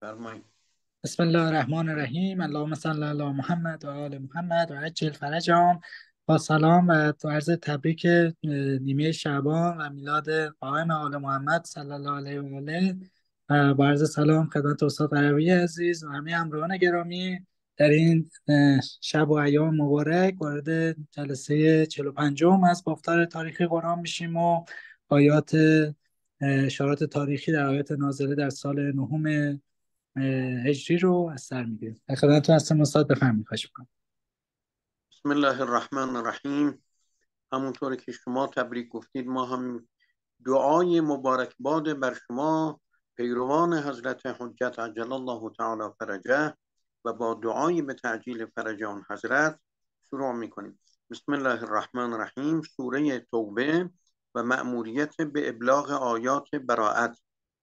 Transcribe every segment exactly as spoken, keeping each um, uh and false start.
فرمایید. بسم الله الرحمن الرحیم. اللهم صل علی محمد و آل محمد و عجل فرجهم. با سلام و تو عرض تبریک اه، نیمه شعبان و میلاد قائم آل محمد صلی الله علیه و آله. و با عرض سلام خدمت استاد عربی عزیز و همه همراهان گرامی در این اه، شب و ایام مبارک وارد جلسه چهل و پنجم از بافتار تاریخی قرآن میشیم و آیات اه، اشارات تاریخی در آیات نازله در سال نهم اه، هجری رو از سر میگیریم. در خدمتتون هستم استاد، بفرمایید. خواهش می‌کنم. بسم الله الرحمن الرحیم. همونطور که شما تبریک گفتید، ما هم دعای مبارکباد بر شما پیروان حضرت حجت عجل الله تعالی فرجه و با دعای به تعجیل فرج آن حضرت شروع میکنیم. بسم الله الرحمن الرحیم. سوره توبه و مأموریت به ابلاغ آیات براءت.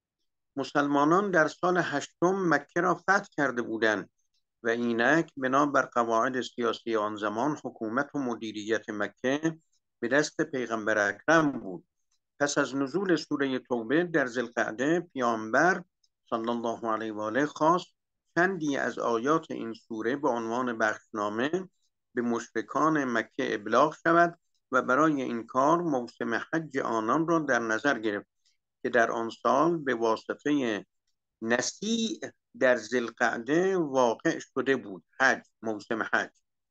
مسلمانان در سال هشتم مکه را فتح کرده بودند و اینک بنا بر قواعد سیاسی آن زمان حکومت و مدیریت مکه به دست پیغمبر اکرم بود. پس از نزول سوره توبه در ذوالقعده، پیامبر صلی الله علیه و آله خواست چندی از آیات این سوره به عنوان بخشنامه به مشرکان مکه ابلاغ شود و برای این کار موسم حج آنان را در نظر گرفت که در آن سال به واسطه نسیع در ذوالقعده واقع شده بود. حج، موسم حج.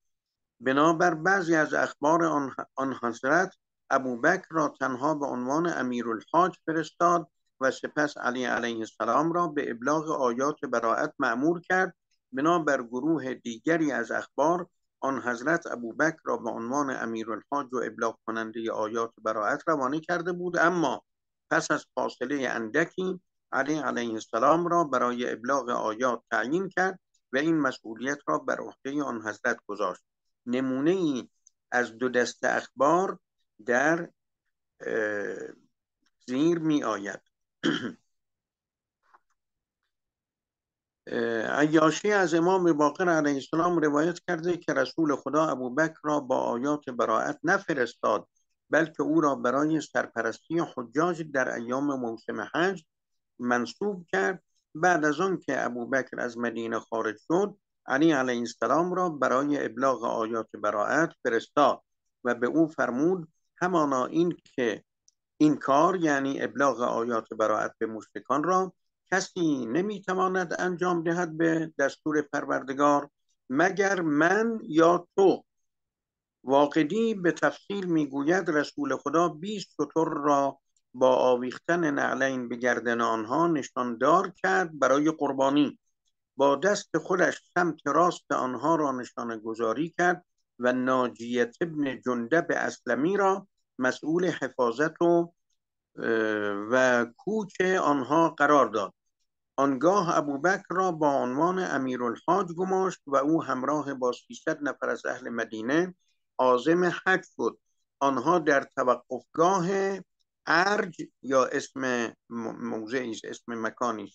بنابر بعضی از اخبار آن, آن حضرت ابوبکر را تنها به عنوان امیرالحاج فرستاد و سپس علی علیه السلام را به ابلاغ آیات براءت مأمور کرد. بنابر گروه دیگری از اخبار آن حضرت ابوبکر را به عنوان امیرالحاج و ابلاغ کننده آیات براءت روانه کرده بود، اما پس از فاصله اندکی علی علیه السلام را برای ابلاغ آیات تعیین کرد و این مسئولیت را بر عهده آن حضرت گذاشت. نمونه ای از دو دسته اخبار در زیر می آید. عیاشی از امام باقر علیه السلام روایت کرده که رسول خدا ابوبکر را با آیات براءت نفرستاد، بلکه او را برای سرپرستی حجاج در ایام موسم حج منصوب کرد. بعد از آن که ابوبکر از مدینه خارج شد، علی علیه السلام را برای ابلاغ آیات براءت فرستاد و به او فرمود همانا این که این کار، یعنی ابلاغ آیات براءت به مشرکان را، کسی نمیتواند انجام دهد به دستور پروردگار مگر من یا تو. واقدی به تفصیل میگوید رسول خدا بیست شتر را با آویختن نعلین به گردن آنها نشاندار کرد برای قربانی. با دست خودش سمت راست آنها را نشانه گذاری کرد و ناجیت ابن جندب اسلمی را مسئول حفاظت و و کوچ آنها قرار داد. آنگاه ابوبکر را با عنوان امیرالحاج گماشت و او همراه با سیصد نفر از اهل مدینه عازم حج شد. آنها در توقفگاه ارج یا اسم موضعی، اسم مکانی،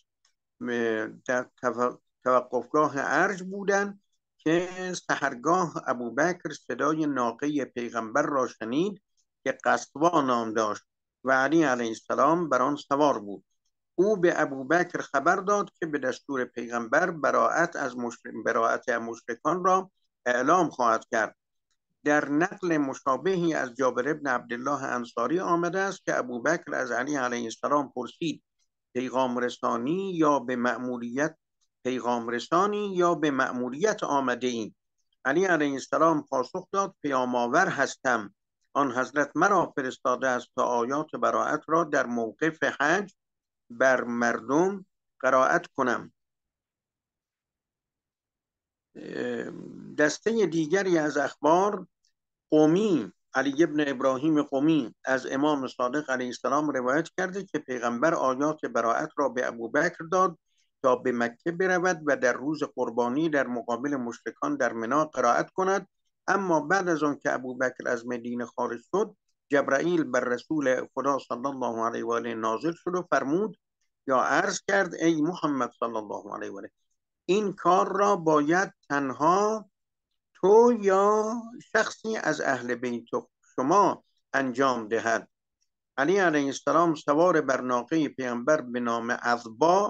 در توقفگاه ارج بودند که سحرگاه ابوبکر صدای ناقه پیغمبر را شنید که قصوا نام داشت و علی علیه السلام بر آن سوار بود. او به ابوبکر خبر داد که به دستور پیغمبر براءت از مشرک براءت مشرکان را اعلام خواهد کرد. در نقل مشابهی از جابر ابن عبدالله انصاری آمده است که ابوبکر از علی علیه السلام پرسید پیغام رسانی یا به مأموریت پیغام رسانی یا به مأموریت آمده ایم؟ علی علیه السلام پاسخ داد پیام آور هستم. آن حضرت مرا فرستاده است تا آیات براءت را در موقف حج بر مردم قرائت کنم. دسته دیگری از اخبار قمی، علی ابن ابراهیم قمی از امام صادق علیه السلام روایت کرده که پیغمبر آیات براءت را به ابوبکر داد تا به مکه برود و در روز قربانی در مقابل مشرکان در منا قرائت کند. اما بعد از آن که ابوبکر از مدینه خارج شد، جبرائیل بر رسول خدا صلی الله علیه و آله نازل شد و فرمود یا عرض کرد ای محمد صلی الله علیه و آله، این کار را باید تنها تو یا شخصی از اهل بیت شما انجام دهد. علی علیه السلام سوار بر ناقه پیامبر به نام عضبا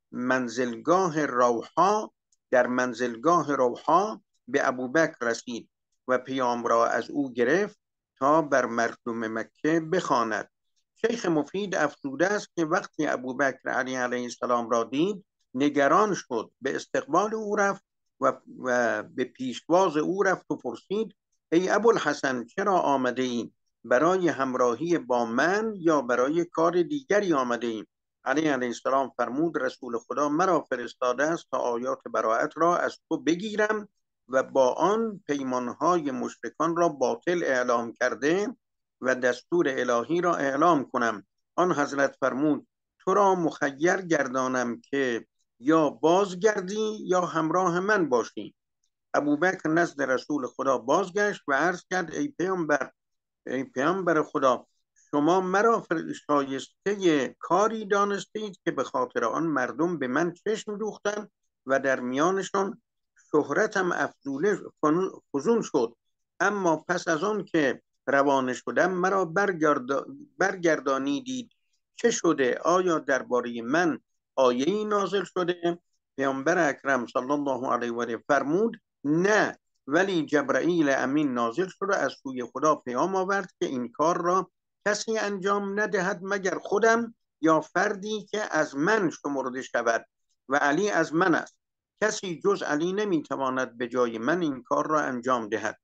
منزلگاه روحا در منزلگاه روحا به ابوبکر رسید و پیام را از او گرفت تا بر مردم مکه بخواند. شیخ مفید افزوده است که وقتی ابوبکر علی علیه السلام را دید نگران شد، به استقبال او رفت و, و به پیشواز او رفت و پرسید ای ابوالحسن چرا آمده ای؟ برای همراهی با من یا برای کار دیگری آمده ایم؟ علی علیه السلام فرمود رسول خدا مرا فرستاده است تا آیات براءت را از تو بگیرم و با آن پیمانهای مشرکان را باطل اعلام کرده و دستور الهی را اعلام کنم. آن حضرت فرمود تو را مخیر گردانم که یا بازگردی یا همراه من باشی. ابوبکر نزد رسول خدا بازگشت و عرض کرد ای پیامبر ای پیامبر خدا، شما مرا شایسته کاری دانستید که به خاطر آن مردم به من چشم دوختند و در میانشان شهرتم افزوده فزون شد، اما پس از آن که روانه شدم مرا برگرد... برگردانیدید. چه شده؟ آیا درباره من آیه‌ای نازل شده؟ پیامبر اکرم صلی الله علیه و آله فرمود نه، ولی جبرائیل امین نازل شد و از سوی خدا پیام آورد که این کار را کسی انجام ندهد مگر خودم یا فردی که از من شمرده شود و علی از من است. کسی جز علی نمیتواند به جای من این کار را انجام دهد.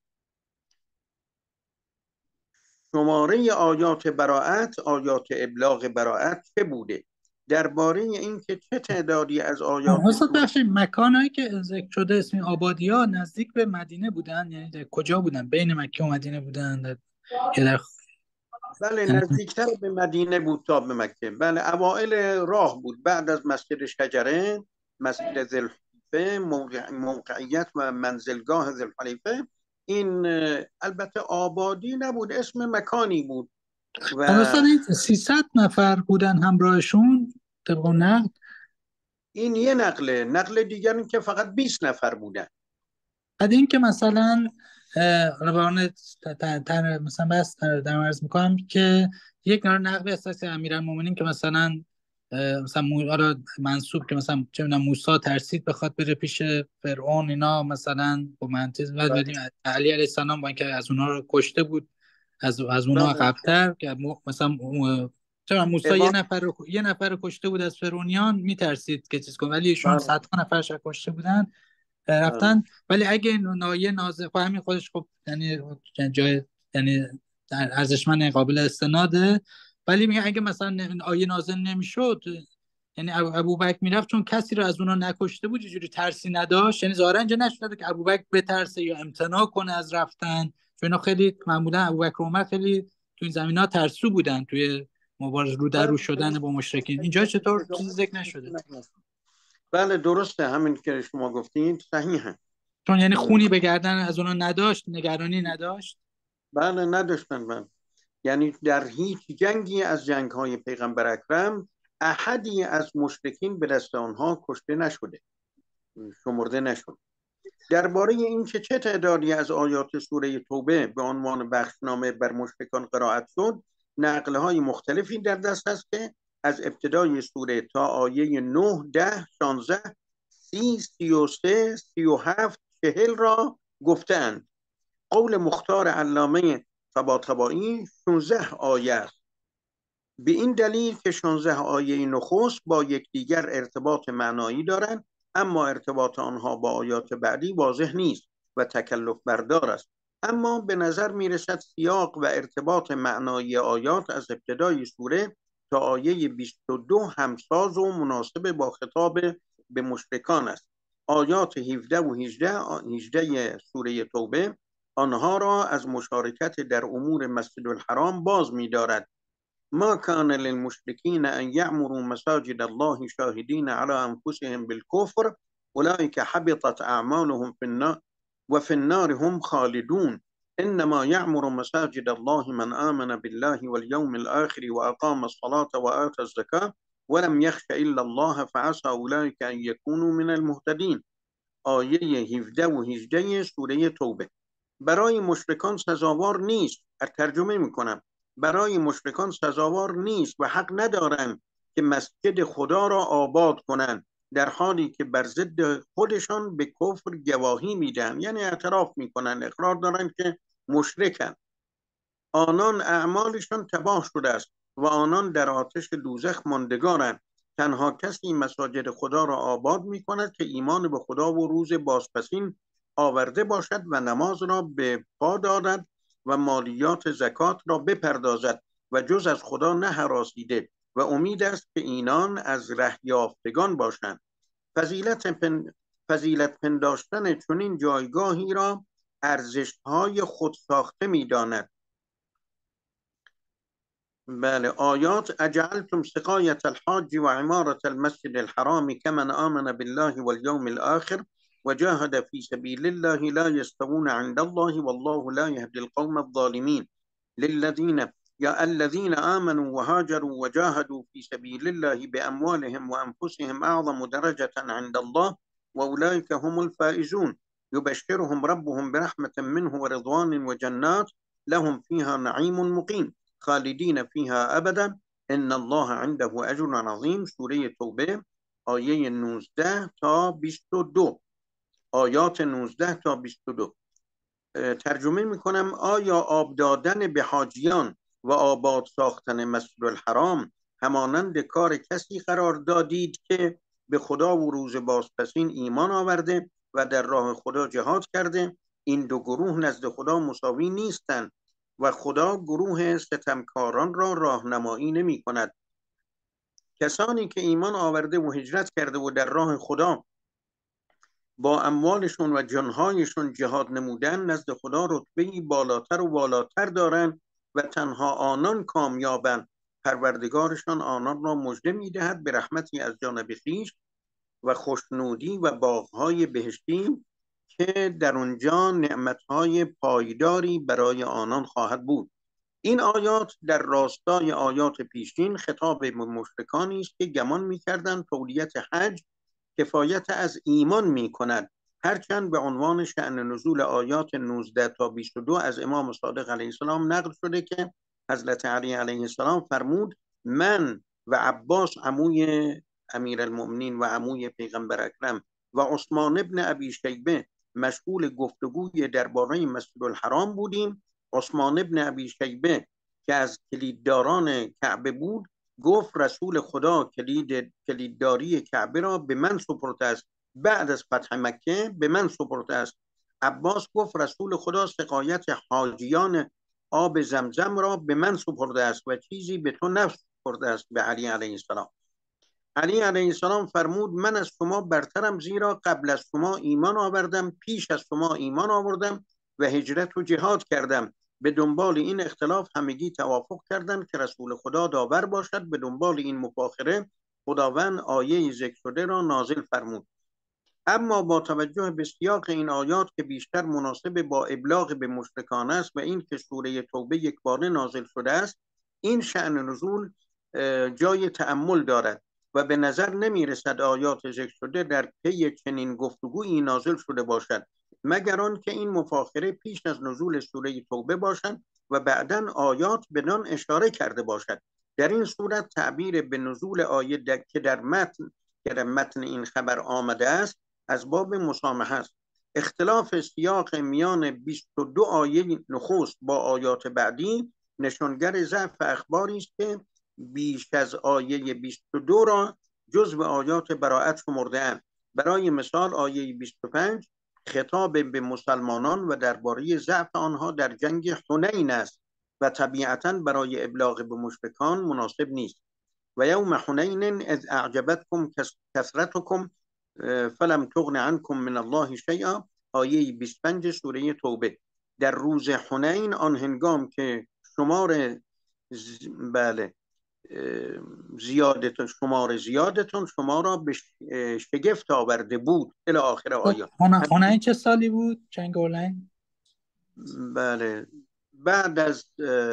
شماره آیات براءت، آیات ابلاغ براءت چه بوده؟ درباره اینکه چه تعدادی از آیات استاد بخشید مکانهایی که ذکر شده اسم آبادی ها نزدیک به مدینه بودن، یعنی در کجا بودن؟ بین مکه و مدینه بودن در... یا در... بله نزدیکتر به مدینه بود تا به مکه. بله اوائل راه بود، بعد از مسجد شجره، مسجد ذوالحلیفه، موقع... موقعیت و منزلگاه ذوالحلیفه. این البته آبادی نبود، اسم مکانی بود. و اصلا سیصد نفر بودن همراهشون طبق نقل. این یه نقله. نقل دیگر این که فقط بیست نفر بودن. بعد این که مثلا روان مثلا بس در عرض میکنم که یک نقل اساسی امیرالمومنین که مثلا مثلا آره منصوب که مثلا چه میدونم موسی ترسید بخواد بره پیش فرعون اینا، مثلا با منطق و دیدیم علی علیه السلام با اینکه از اونها رو کشته بود، از از اونها قبل‌تر که مثلا چرا موسی یه نفر رو یه نفر رو کشته بود از فرعونیان میترسید که چیز کنه، ولی ایشون صدها نفرش کشته بودن رفتن. ولی اگه نایه نازل خب همین خودش خب یعنی جای یعنی ارزشمند قابل استناده، ولی میگه اگه مثلا آیه نازل نمیشد یعنی ابوبکر میرفت چون کسی رو از اونها نکشته بود، یه جوری ترسی نداشت، یعنی ظاهرا اینجا نشده که ابوبکر بترسه یا امتناع کنه از رفتن، چون خیلی معمولا ابوبکر و عمر خیلی تو این زمینا ترسو بودن توی مبارزه رو در رو شدن با مشرکین. اینجا چطور چیزی ذکر نشده؟ بله درسته، همین که شما گفتید صحیحه، چون یعنی خونی به گردن از اونا نداشت، نگرانی نداشت. بله نداشتن. من یعنی در هیچ جنگی از جنگ‌های پیغمبر اکرم احدی از مشرکین به دست آنها کشته نشده، شمرده نشد. درباره این که چه تعدادی از آیات سوره توبه به عنوان بخشنامه بر مشرکان قرائت شد، نقل‌های مختلفی در دست است که از ابتدای سوره تا آیه نه، ده، شانزده، سی، سی و سه، سی و هفت، چهل را گفتند. قول مختار علامه طباطبایی شانزده آیه است، به این دلیل که شانزده آیه نخست با یکدیگر ارتباط معنایی دارند، اما ارتباط آنها با آیات بعدی واضح نیست و تکلف بردار است. اما به نظر می رسد سیاق و ارتباط معنایی آیات از ابتدای سوره تا آیه بیست و دو همساز و مناسب با خطاب به مشرکان است. آیات هفده و هجده, هجده سوره توبه آنها را از مشارکت در امور مسجد الحرام باز می دارد. ما كان للمشركين أن يعمروا مساجد الله شاهدين على أنفسهم بالكفر أولئك حبطت أعمالهم في النار وفي النار هم خالدون إنما يعمر مساجد الله من آمن بالله واليوم الآخر وأقام الصلاة وآتى الزكاة ولم يخش إلا الله فعسى أولئك أن يكونوا من المهتدين. آیه هفده و هجده سوره توبه. برای مشرکان سزاوار نیست، ترجمه میکنم، برای مشرکان سزاوار نیست و حق ندارند که مسجد خدا را آباد کنند در حالی که بر ضد خودشان به کفر گواهی میدن، یعنی اعتراف میکنن، اقرار دارن که مشرکن. آنان اعمالشان تباه شده است و آنان در آتش دوزخ ماندگارند. تنها کسی مساجد خدا را آباد می کند که ایمان به خدا و روز بازپسین آورده باشد و نماز را به پا دارد و مالیات زکات را بپردازد و جز از خدا نه هراسیده و امید است که اینان از ره یافتگان باشند. فضیلت پن... فضیلت پنداشتن چنین جایگاهی را ارزش‌های خود ساخته می‌داند. بله. آیات: اجعلتم سقایة الحاج و عمارة المسجد الحرام كمن آمن بالله واليوم الآخر وجاهد في سبيل الله لا يستوون عند الله والله لا يهدي القوم الظالمين للذين يا الذين آمنوا وهاجروا وجاهدوا في سبيل الله بأموالهم وأنفسهم أعظم درجة عند الله وأولئك هم الفائزون يبشرهم ربهم برحمة منه ورضوان وجنات لهم فيها نعيم مقيم خالدین فیها ابدا ان الله عنده اجر عظیم. سوره توبه آیه نوزده تا بیست و دو. آیات نوزده تا بیست و دو. ترجمه میکنم: آیا آب دادن به حاجیان و آباد ساختن مسجد الحرام همانند کار کسی قرار دادید که به خدا و روز بازپسین ایمان آورده و در راه خدا جهاد کرده؟ این دو گروه نزد خدا مساوی نیستند و خدا گروه ستمکاران را راهنمایی نمی کند. کسانی که ایمان آورده و هجرت کرده و در راه خدا با اموالشون و جانهایشون جهاد نمودن نزد خدا رتبه‌ای بالاتر و بالاتر دارند و تنها آنان کامیابند. پروردگارشان آنان را مژده می‌دهد به رحمتی از جانب خویش و خوشنودی و باغ‌های بهشتی که در آنجا نعمت‌های پایداری برای آنان خواهد بود. این آیات در راستای آیات پیشین خطاب به مشرکانی است که گمان می‌کردند تولیت حج کفایت از ایمان می‌کند، هرچند به عنوان شأن نزول آیات نوزده تا بیست و دو از امام صادق علیه السلام نقل شده که حضرت علی علیه السلام فرمود: من و عباس عموی امیرالمؤمنین و عموی پیغمبر اکرم و عثمان ابن ابی شیبه مشغول گفتگوی درباره مسجد الحرام بودیم. عثمان ابن ابی شیبه که از کلیدداران کعبه بود گفت رسول خدا کلید کلیدداری کعبه را به من سپرده است، بعد از فتح مکه به من سپرده است. عباس گفت رسول خدا سقایت حاجیان آب زمزم را به من سپرده است و چیزی به تو نسپرده است، به علی علیه السلام. علی علیه السلام فرمود: من از شما برترم، زیرا قبل از شما ایمان آوردم، پیش از شما ایمان آوردم و هجرت و جهاد کردم. به دنبال این اختلاف همگی توافق کردند که رسول خدا داور باشد. به دنبال این مفاخره خداوند آیه ذکر شده را نازل فرمود. اما با توجه به سیاق این آیات که بیشتر مناسب با ابلاغ به مشرکان است و این که سوره توبه یکباره نازل شده است، این شأن نزول جای تأمل دارد و به نظر نمی رسد آیات ذکر شده در پی چنین گفتگویی نازل شده باشد، مگر آن که این مفاخره پیش از نزول سوره توبه باشد و بعداً آیات بدان اشاره کرده باشد. در این صورت تعبیر به نزول آیه در که در متن که در متن این خبر آمده است از باب مسامحه است. اختلاف سیاق میان بیست و دو آیه نخست با آیات بعدی نشانگر ضعف اخباری است که بیش از آیه بیست و دو را جزو آیات براءت شمرده‌اند. برای مثال آیه بیست و پنج خطاب به مسلمانان و درباره ضعف آنها در جنگ حنین است و طبیعتاً برای ابلاغ به مشرکان مناسب نیست. و یوم حنین اذ اعجبتکم کثرتکم فلم تغن عنکم من الله شیئا، آیه بیست و پنج سوره توبه. در روز حنین، آن هنگام که شمار ز... بله زیادتون شمار زیادتون شما را به شگفت آورده بود الی آخر آیات. حنین چه سالی بود؟ جنگ حنین؟ بله بعد از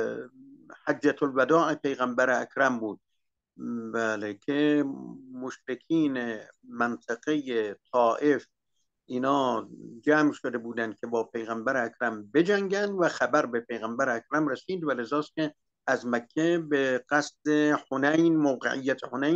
حجة الوداع پیغمبر اکرم بود. بله که مشرکین منطقه طائف اینا جمع شده بودند که با پیغمبر اکرم بجنگن و خبر به پیغمبر اکرم رسید و لذاست که از مکه به قصد حنین، موقعیت حنین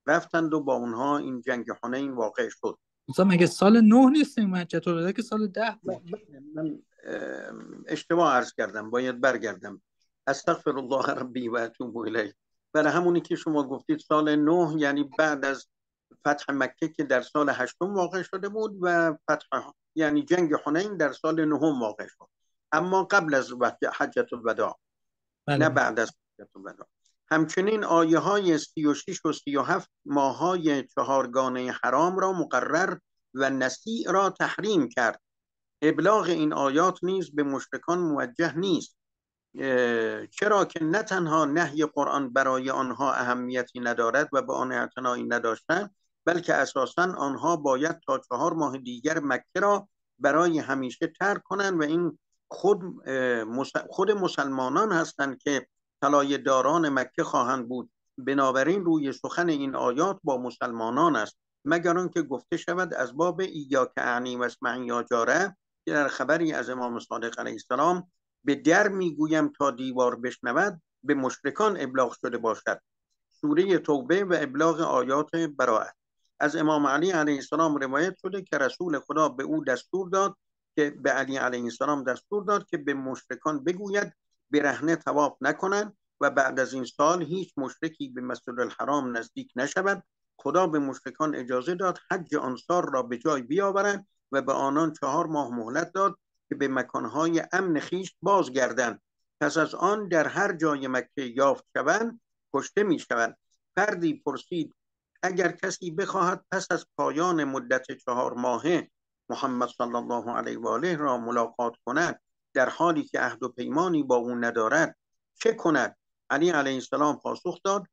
رفتند و با اونها این جنگ حنین واقع شد. مثلا مگه سال نه نیستیم من چطور که سال ده بود؟ من اشتباه عرض کردم، باید برگردم. استغفر الله ربی و اتوب الیه. برای همونی که شما گفتید سال نه یعنی بعد از فتح مکه که در سال هشتم واقع شده بود و فتح یعنی جنگ حنین در سال نهم واقع شد، اما قبل از حجت الوداع، نه بعد از حجت الوداع. همچنین آیه های سی و شش و سی و هفت ماهای چهارگانه حرام را مقرر و نسیع را تحریم کرد. ابلاغ این آیات نیز به مشرکان موجه نیست، چرا که نه تنها نهی قرآن برای آنها اهمیتی ندارد و به آن اعتنایی نداشتند، بلکه اساساً آنها باید تا چهار ماه دیگر مکه را برای همیشه ترک کنند و این خود خود مسلمانان هستند که طلایه داران مکه خواهند بود. بنابراین روی سخن این آیات با مسلمانان است، مگر آنکه گفته شود از باب ایاک اعنی و اسمعی یا جاره، که در خبری از امام صادق علیه السلام به در میگویم تا دیوار بشنود به مشرکان ابلاغ شده باشد. سوره توبه و ابلاغ آیات براءت. از امام علی علیه السلام روایت شده که رسول خدا به او دستور داد که به علی علیه السلام دستور داد که به مشرکان بگوید برهنه طواف نکنند و بعد از این سال هیچ مشرکی به مسجد الحرام نزدیک نشود. خدا به مشرکان اجازه داد حج انصار را به جای بیاورند و به آنان چهار ماه مهلت داد که به مکانهای امن خیش بازگردند. پس از آن در هر جای مکه یافت شوند کشته می شوند. فردی پرسید اگر کسی بخواهد پس از پایان مدت چهار ماهه محمد صلی الله علیه و آله را ملاقات کند در حالی که عهد و پیمانی با او ندارد چه کند؟ علی علیه السلام پاسخ داد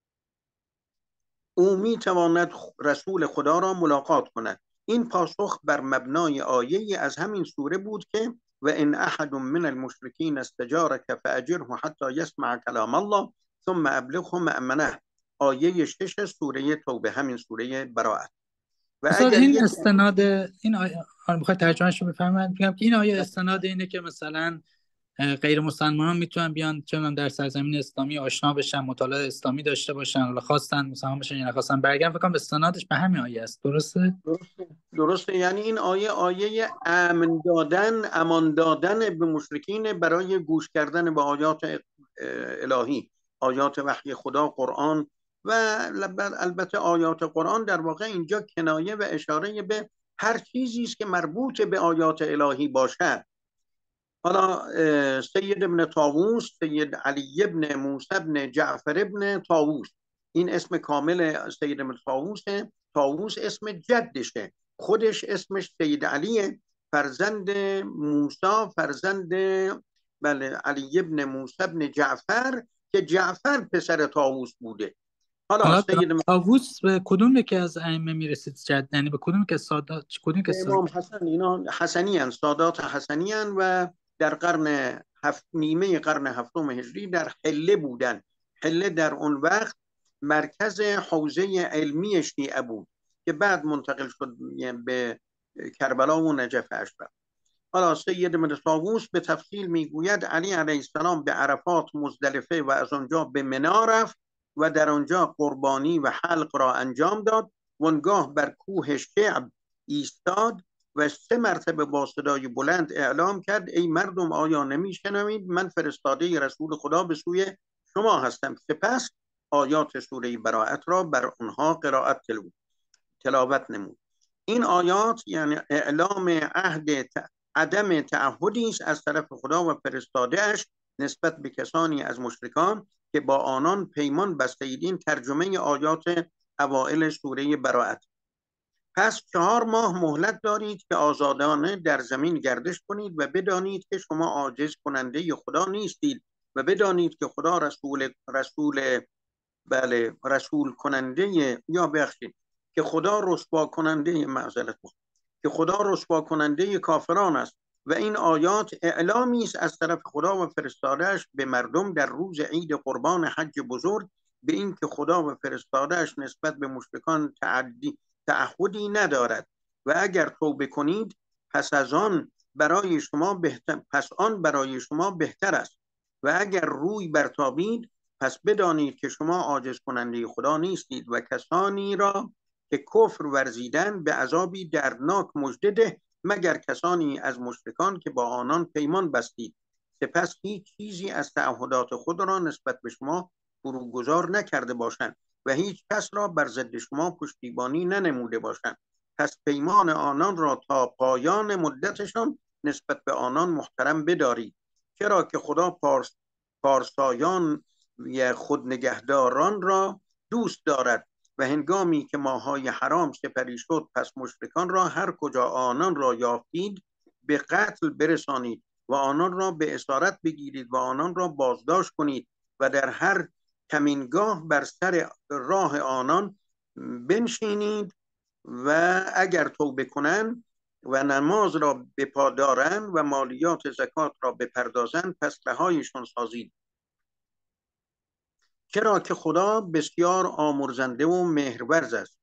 او می تواند رسول خدا را ملاقات کند. این پاسخ بر مبنای آیه از همین سوره بود که و ان احد من المشرکین استجارک فاجره حتی یسمع کلام الله ثم ابلغه مأمنه. آیه شش سوره توبه، همین سوره براءت. و اگر این استناد این آیه میخواد ترجمهش رو بفهمم، میگم که این آیه استناد اینه که مثلا غیر مسلمانان میتونن بیان چون در سرزمین اسلامی آشنا بشن، مطالعه اسلامی داشته باشن، حالا خواستن مسلمان بشن یا نخواستن برگردن، فکر کنم استنادش به همین آیه است. درسته؟ درسته درسته یعنی این آیه آیه امن دادن امان دادن به مشرکین برای گوش کردن به آیات الهی، آیات وحی خدا، قرآن. و البته آیات قرآن در واقع اینجا کنایه و اشاره به هر چیزی است که مربوط به آیات الهی باشد. حالا سید ابن طاووس، سید علی ابن موسی ابن جعفر ابن طاووس، این اسم کامل سید ابن طاووسه. طاووس اسم جدشه، خودش اسمش سید علیه، فرزند موسی، فرزند بله علی ابن موسی ابن جعفر که جعفر پسر طاووس بوده. حالا سید طاووس به کدوم که از ائمه میرسید جد، یعنی به کدوم که سادات کدوم که سادات؟ امام حسن، اینا حسنی ان، سادات حسنی ان و در قرن هفت نیمه قرن هفتم هجری در حله بودن. حله در اون وقت مرکز حوزه علمی شیعه بود که بعد منتقل شد به کربلا و نجف اشرف. حالا سید ابن طاووس به تفصیل میگوید علی علیه السلام به عرفات، مزدلفه و از آنجا به منی رفت و در آنجا قربانی و حلق را انجام داد. وانگاه بر کوه شعب ایستاد و سه مرتبه با صدای بلند اعلام کرد ای مردم آیا نمیشنوید؟ من فرستاده رسول خدا به سوی شما هستم. سپس آیات سوره براءت را بر اونها قرائت تلاوت نمود. این آیات یعنی اعلام عهد عدم تعهدی است از طرف خدا و فرستاده اش نسبت به کسانی از مشرکان که با آنان پیمان بسته‌اید. ترجمه آیات اوائل سوره براءت. پس چهار ماه مهلت دارید که آزادانه در زمین گردش کنید و بدانید که شما عاجز کننده خدا نیستید و بدانید که خدا رسول رسول بله رسول کننده یا بخشید که خدا رسوا کننده معذرت که خدا رسوا کننده کافران است. و این آیات اعلامی است از طرف خدا و فرستاده‌اش به مردم در روز عید قربان حج بزرگ به این که خدا و فرستاده‌اش نسبت به مشرکان تعدی تعهدی ندارد و اگر توبه کنید پس از آن برای شما بهتر پس آن برای شما بهتر است و اگر روی برتابید پس بدانید که شما عاجز کننده خدا نیستید و کسانی را که کفر ورزیدن به عذابی دردناک مژده ده، مگر کسانی از مشرکان که با آنان پیمان بستید، سپس هیچ چیزی از تعهدات خود را نسبت به شما فروگذار نکرده باشند و هیچ کس را بر ضد شما پشتیبانی ننموده باشند. پس پیمان آنان را تا پایان مدتشان نسبت به آنان محترم بدارید، چرا که خدا پارس پارسایان یا خود نگهداران را دوست دارد و هنگامی که ماهای حرام سپری شد، پس مشرکان را هر کجا آنان را یافتید به قتل برسانید و آنان را به اسارت بگیرید و آنان را بازداشت کنید و در هر کمینگاه بر سر راه آنان بنشینید و اگر توبه کنند و نماز را بپادارند و مالیات زکات را بپردازند، پس رهایشان سازید، چرا که خدا بسیار آمرزنده و مهرورز است.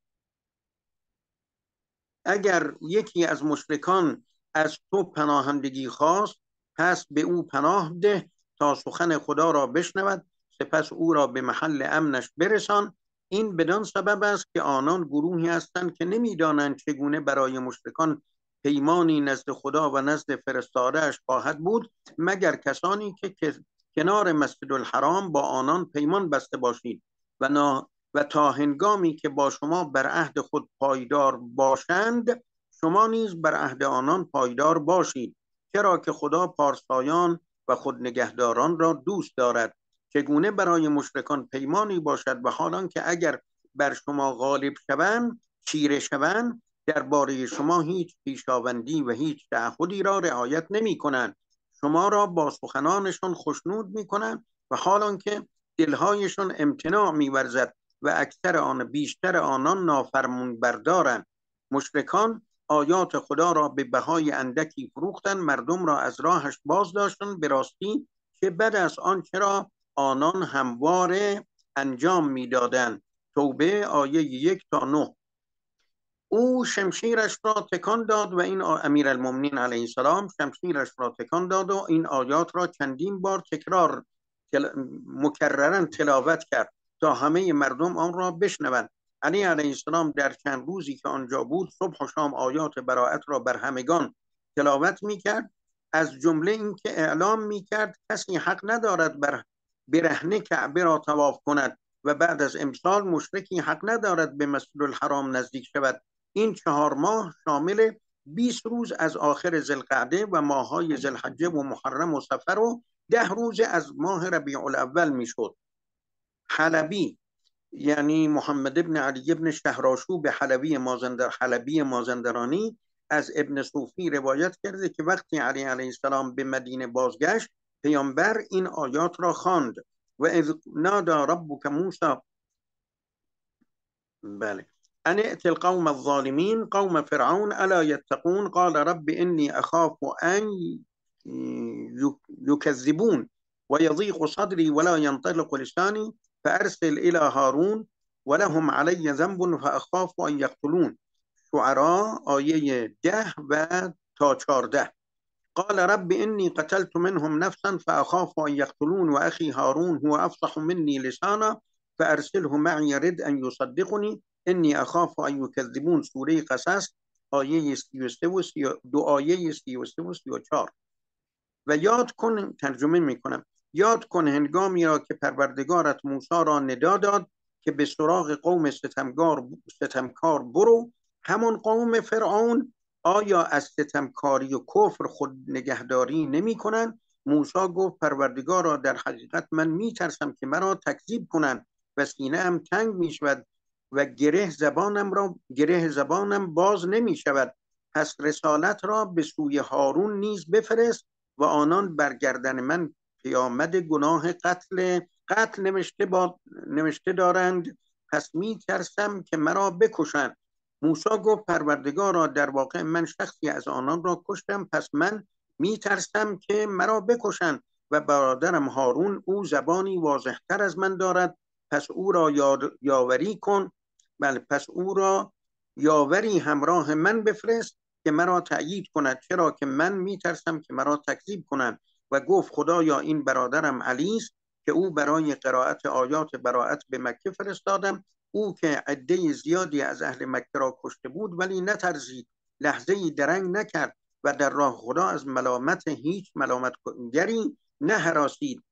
اگر یکی از مشرکان از تو پناهندگی خواست، پس به او پناه ده تا سخن خدا را بشنود، سپس او را به محل امنش برسان. این بدان سبب است که آنان گروهی هستند که نمیدانند چگونه برای مشرکان پیمانی نزد خدا و نزد فرستاده‌اش خواهد بود، مگر کسانی که کنار مسجد الحرام با آنان پیمان بسته باشید و, نا و تا هنگامی که با شما بر عهد خود پایدار باشند، شما نیز بر عهد آنان پایدار باشید، چرا که خدا پارسایان و خود نگهداران را دوست دارد. چگونه برای مشرکان پیمانی باشد و حالان که اگر بر شما غالب شوند، چیره شوند، درباره شما هیچ پیشاوندی و هیچ تعهدی را رعایت نمی کنند، شما را با سخنانشان خوشنود می کنند و حالان که دلهایشان امتناع می ورزد و اکثر آن بیشتر آنان نافرمون بردارند. مشرکان آیات خدا را به بهای اندکی فروختند، مردم را از راهش باز داشتند، به راستی که بعد از آن چرا آنان همواره انجام میدادند. توبه آیه یک تا نه. او شمشیرش را تکان داد و این امیرالمومنین علیه السلام شمشیرش را تکان داد و این آیات را چندین بار تکرار تل... مکررن تلاوت کرد تا همه مردم آن را بشنوند. علی علیه السلام در چند روزی که آنجا بود، صبح و شام آیات براءت را بر همگان تلاوت میکرد، از جمله اینکه اعلام میکرد کسی حق ندارد بر برهنه کعبه را طواف کند و بعد از امسال مشرکی حق ندارد به مسجد الحرام نزدیک شود. این چهار ماه شامل بیست روز از آخر ذوالقعده و ماههای ذوالحجه و محرم و صفر و ده روز از ماه ربیع الاول میشد. حلبی یعنی محمد ابن علی ابن شهرآشوب حلبی مازندر حلبی مازندرانی از ابن صوفی روایت کرده که وقتی علی علیه السلام به مدینه بازگشت، پیامبر این آیات را خواند و اذ نادى ربک موسی بله ان ائت القوم الظالمین قوم فرعون الا یتقون قال رب انی اخاف ان یکذبون ويضيق صدري ولا ينطلق لساني فأرسل إلى هارون ولهم علي ذنب فأخاف أن يقتلون. شعراء آیه ده و تا چارده. قال رب إني قتلت منهم نفسا فأخاف أن يقتلون وأخي هارون هو أفصح مني لسانا فأرسله معي يرد أن يصدقني إني أخاف أن يكذبون. سوره قصص آیه سی و سه و دو آیه سی و سه و سی و چهار. و یاد کن، ترجمه میکنم، یاد کن هنگامی را که پروردگارت موسی را ندا داد که به سراغ قوم ستمگار ستمکار برو، همون قوم فرعون آیا از ستمکاری و کفر خود نگهداری نمی کنند؟ موسی گفت پروردگارا در حقیقت من می ترسم که مرا تکذیب کنند و سینه ام تنگ می شود و گره زبانم را گره زبانم باز نمی شود. پس رسالت را به سوی هارون نیز بفرست و آنان برگردن من پیامد گناه قتل قتل نوشته, با نوشته دارند، پس می ترسم که مرا بکشند. موسی گفت پروردگارا در واقع من شخصی از آنان را کشتم، پس من می ترسم که مرا بکشند و برادرم هارون او زبانی واضحتر از من دارد، پس او را یاوری کن بله پس او را یاوری همراه من بفرست که مرا تأیید کند، چرا که من می ترسم که مرا تکذیب کنند. و گفت خدایا این برادرم علی است که او برای قرائت آیات براءت به مکه فرستادم. او که عده زیادی از اهل مکه را کشته بود ولی نترسید، لحظه‌ای درنگ نکرد و در راه خدا از ملامت هیچ ملامتگری نه هراسید.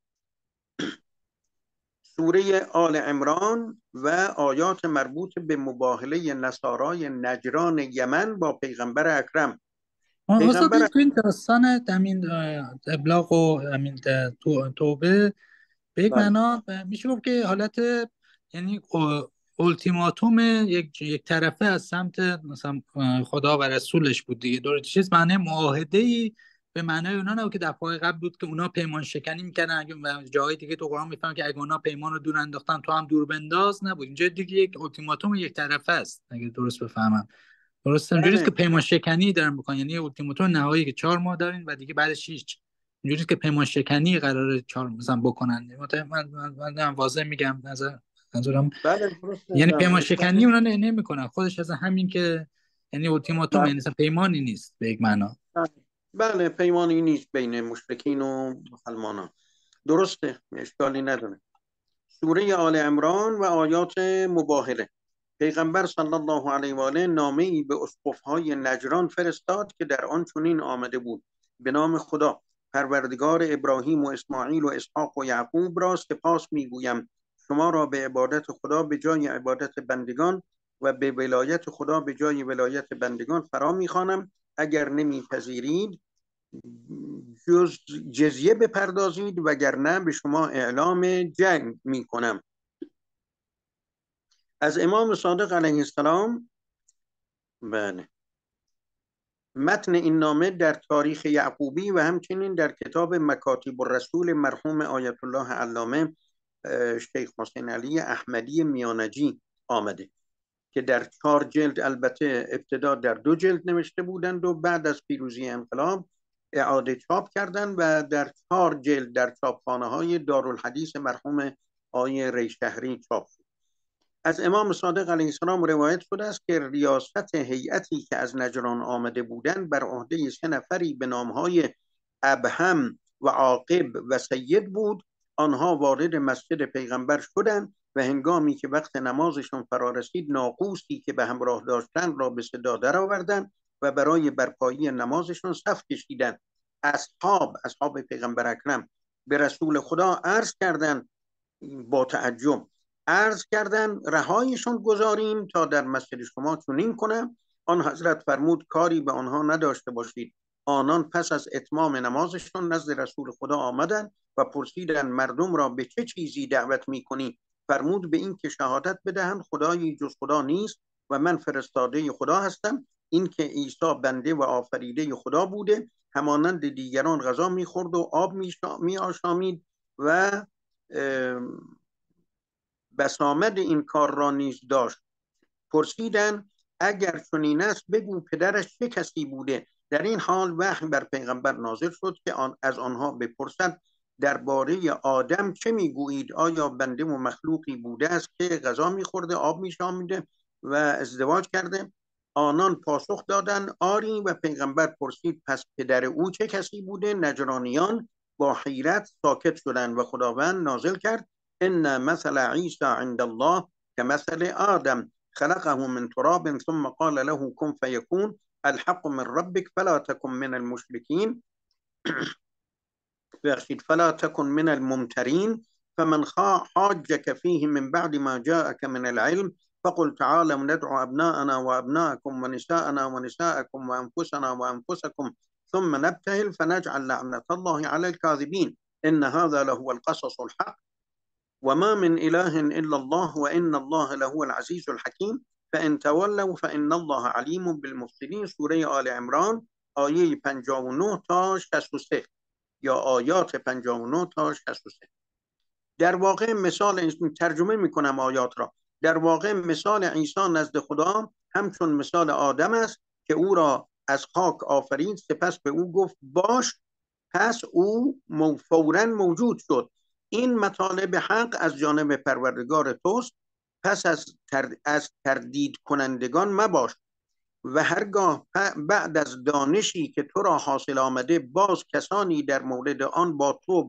سوره آل عمران و آیات مربوط به مباهله نصارای نجران یمن با پیغمبر اکرم. استاد پیغمبر تو این داستان همین ابلاغ و همین تو- توبه به یک بله. معنا میشه گفت که حالت یعنی التیماتوم یک یک طرفه از سمت مثلا خدا و رسولش بود دیگه. دور چیز معنی معاهده ای به معنای اونا نه که دفعه قبل بود که اونا پیمان شکنی میکردن، اگه جای دیگه تو قرآن میفهمن که اگه اونا پیمان رو دور انداختن تو هم دور بنداز، نبود. اینجا دیگه یک التیماتوم یک طرفه است اگه درست بفهمم. درسته اینجوریه که بله پیمان شکنی دارن میکنن، یعنی التیماتوم نهایی که چهار ماه دارین و دیگه بعدش هیچ. اینجوریه که پیمان شکنی قراره چهار مثلا بکنن. من من من, من واضح میگم نظر منظورم. بله درسته. یعنی نه پیمان اشکالی شکنی اونا نمیکنن خودش از همین که یعنی التیماتوم، بله. یعنی مثلا پیمانی نیست به یک معنا. بله پیمانی نیست بین مشرکین و مسلمانان. درسته اشکالی نداره. سوره آل عمران و آیات مباهله. پیغمبر صلی الله علیه و آله نامه‌ای به اسقف‌های نجران فرستاد که در آن چنین آمده بود: به نام خدا پروردگار ابراهیم و اسماعیل و اسحاق و یعقوب را سپاس میگویم. شما را به عبادت خدا به جای عبادت بندگان و به ولایت خدا به جای ولایت بندگان فرا میخوانم. اگر نمیپذیرید جز جزیه بپردازید وگرنه به شما اعلام جنگ میکنم. از امام صادق علیه السلام. بله. متن این نامه در تاریخ یعقوبی و همچنین در کتاب مکاتب الرسول مرحوم آیت الله علامه شیخ حسین علی احمدی میانجی آمده که در چهار جلد، البته ابتدا در دو جلد نوشته بودند و بعد از پیروزی انقلاب اعاده چاپ کردند و در چهار جلد در چاپخانه های دارالحدیث مرحوم آقای ریشهری چاپ شد. از امام صادق علیه السلام روایت شده است که ریاست هیئتی که از نجران آمده بودند بر عهده سه نفری به نامهای ابهم و عاقب و سید بود. آنها وارد مسجد پیغمبر شدند و هنگامی که وقت نمازشان فرا رسید ناقوسی که به همراه داشتند را به صدا درآوردند و برای برپایی نمازشان صف کشیدند. اصحاب اصحاب پیغمبر اکرم به رسول خدا عرض کردند با تعجب، عرض کردن رهایشون گذاریم تا در مسجد شما چنین کنم. آن حضرت فرمود کاری به آنها نداشته باشید. آنان پس از اتمام نمازشون نزد رسول خدا آمدند و پرسیدند مردم را به چه چیزی دعوت میکنی؟ فرمود به این که شهادت بدهند خدایی جز خدا نیست و من فرستاده خدا هستم. این که عیسی بنده و آفریده خدا بوده، همانند دیگران غذا میخورد و آب میآشامید و بسامد این کار را نیز داشت. پرسیدن اگر چنین است بگو پدرش چه کسی بوده؟ در این حال وحی بر پیغمبر نازل شد که آن از آنها بپرسد درباره آدم چه میگویید؟ آیا بنده و مخلوقی بوده است که غذا میخورده، آب میشامیده و ازدواج کرده؟ آنان پاسخ دادند آری. و پیغمبر پرسید پس پدر او چه کسی بوده؟ نجرانیان با حیرت ساکت شدند و خداوند نازل کرد ان مثل عیسی عند الله كمثل آدم خلقه من تراب ثم قال له كن فيكون الحق من ربك فلا تكن من المشركين فلا تكن من الممترين فمن حاجك فيه من بعد ما جاءك من العلم فقل تعالوا ندعو أبناءنا وأبناءكم ونساءنا ونساءكم وأنفسنا وأنفسكم ثم نبتهل فنجعل لعنة الله على الكاذبين إن هذا لهو القصص الحق وما من إله إلا الله وإن الله لهو العزيز الحكيم فإن تولوا فإن الله عليم بالمفسدين. سوره آل عمران آیه پنجاه و نه تا شصت و سه یا آیات پنجاه و نه تا شصت و سه. در واقع مثال، ترجمه میکنم آیات را، در واقع مثال عیسی نزد خدا همچون مثال آدم است که او را از خاک آفرید، سپس به او گفت باش، پس او فوراً موجود شد. این مطالب حق از جانب پروردگار توست، پس از, تر... از تردید کنندگان مباش و هرگاه بعد از دانشی که تو را حاصل آمده باز کسانی در مورد آن با تو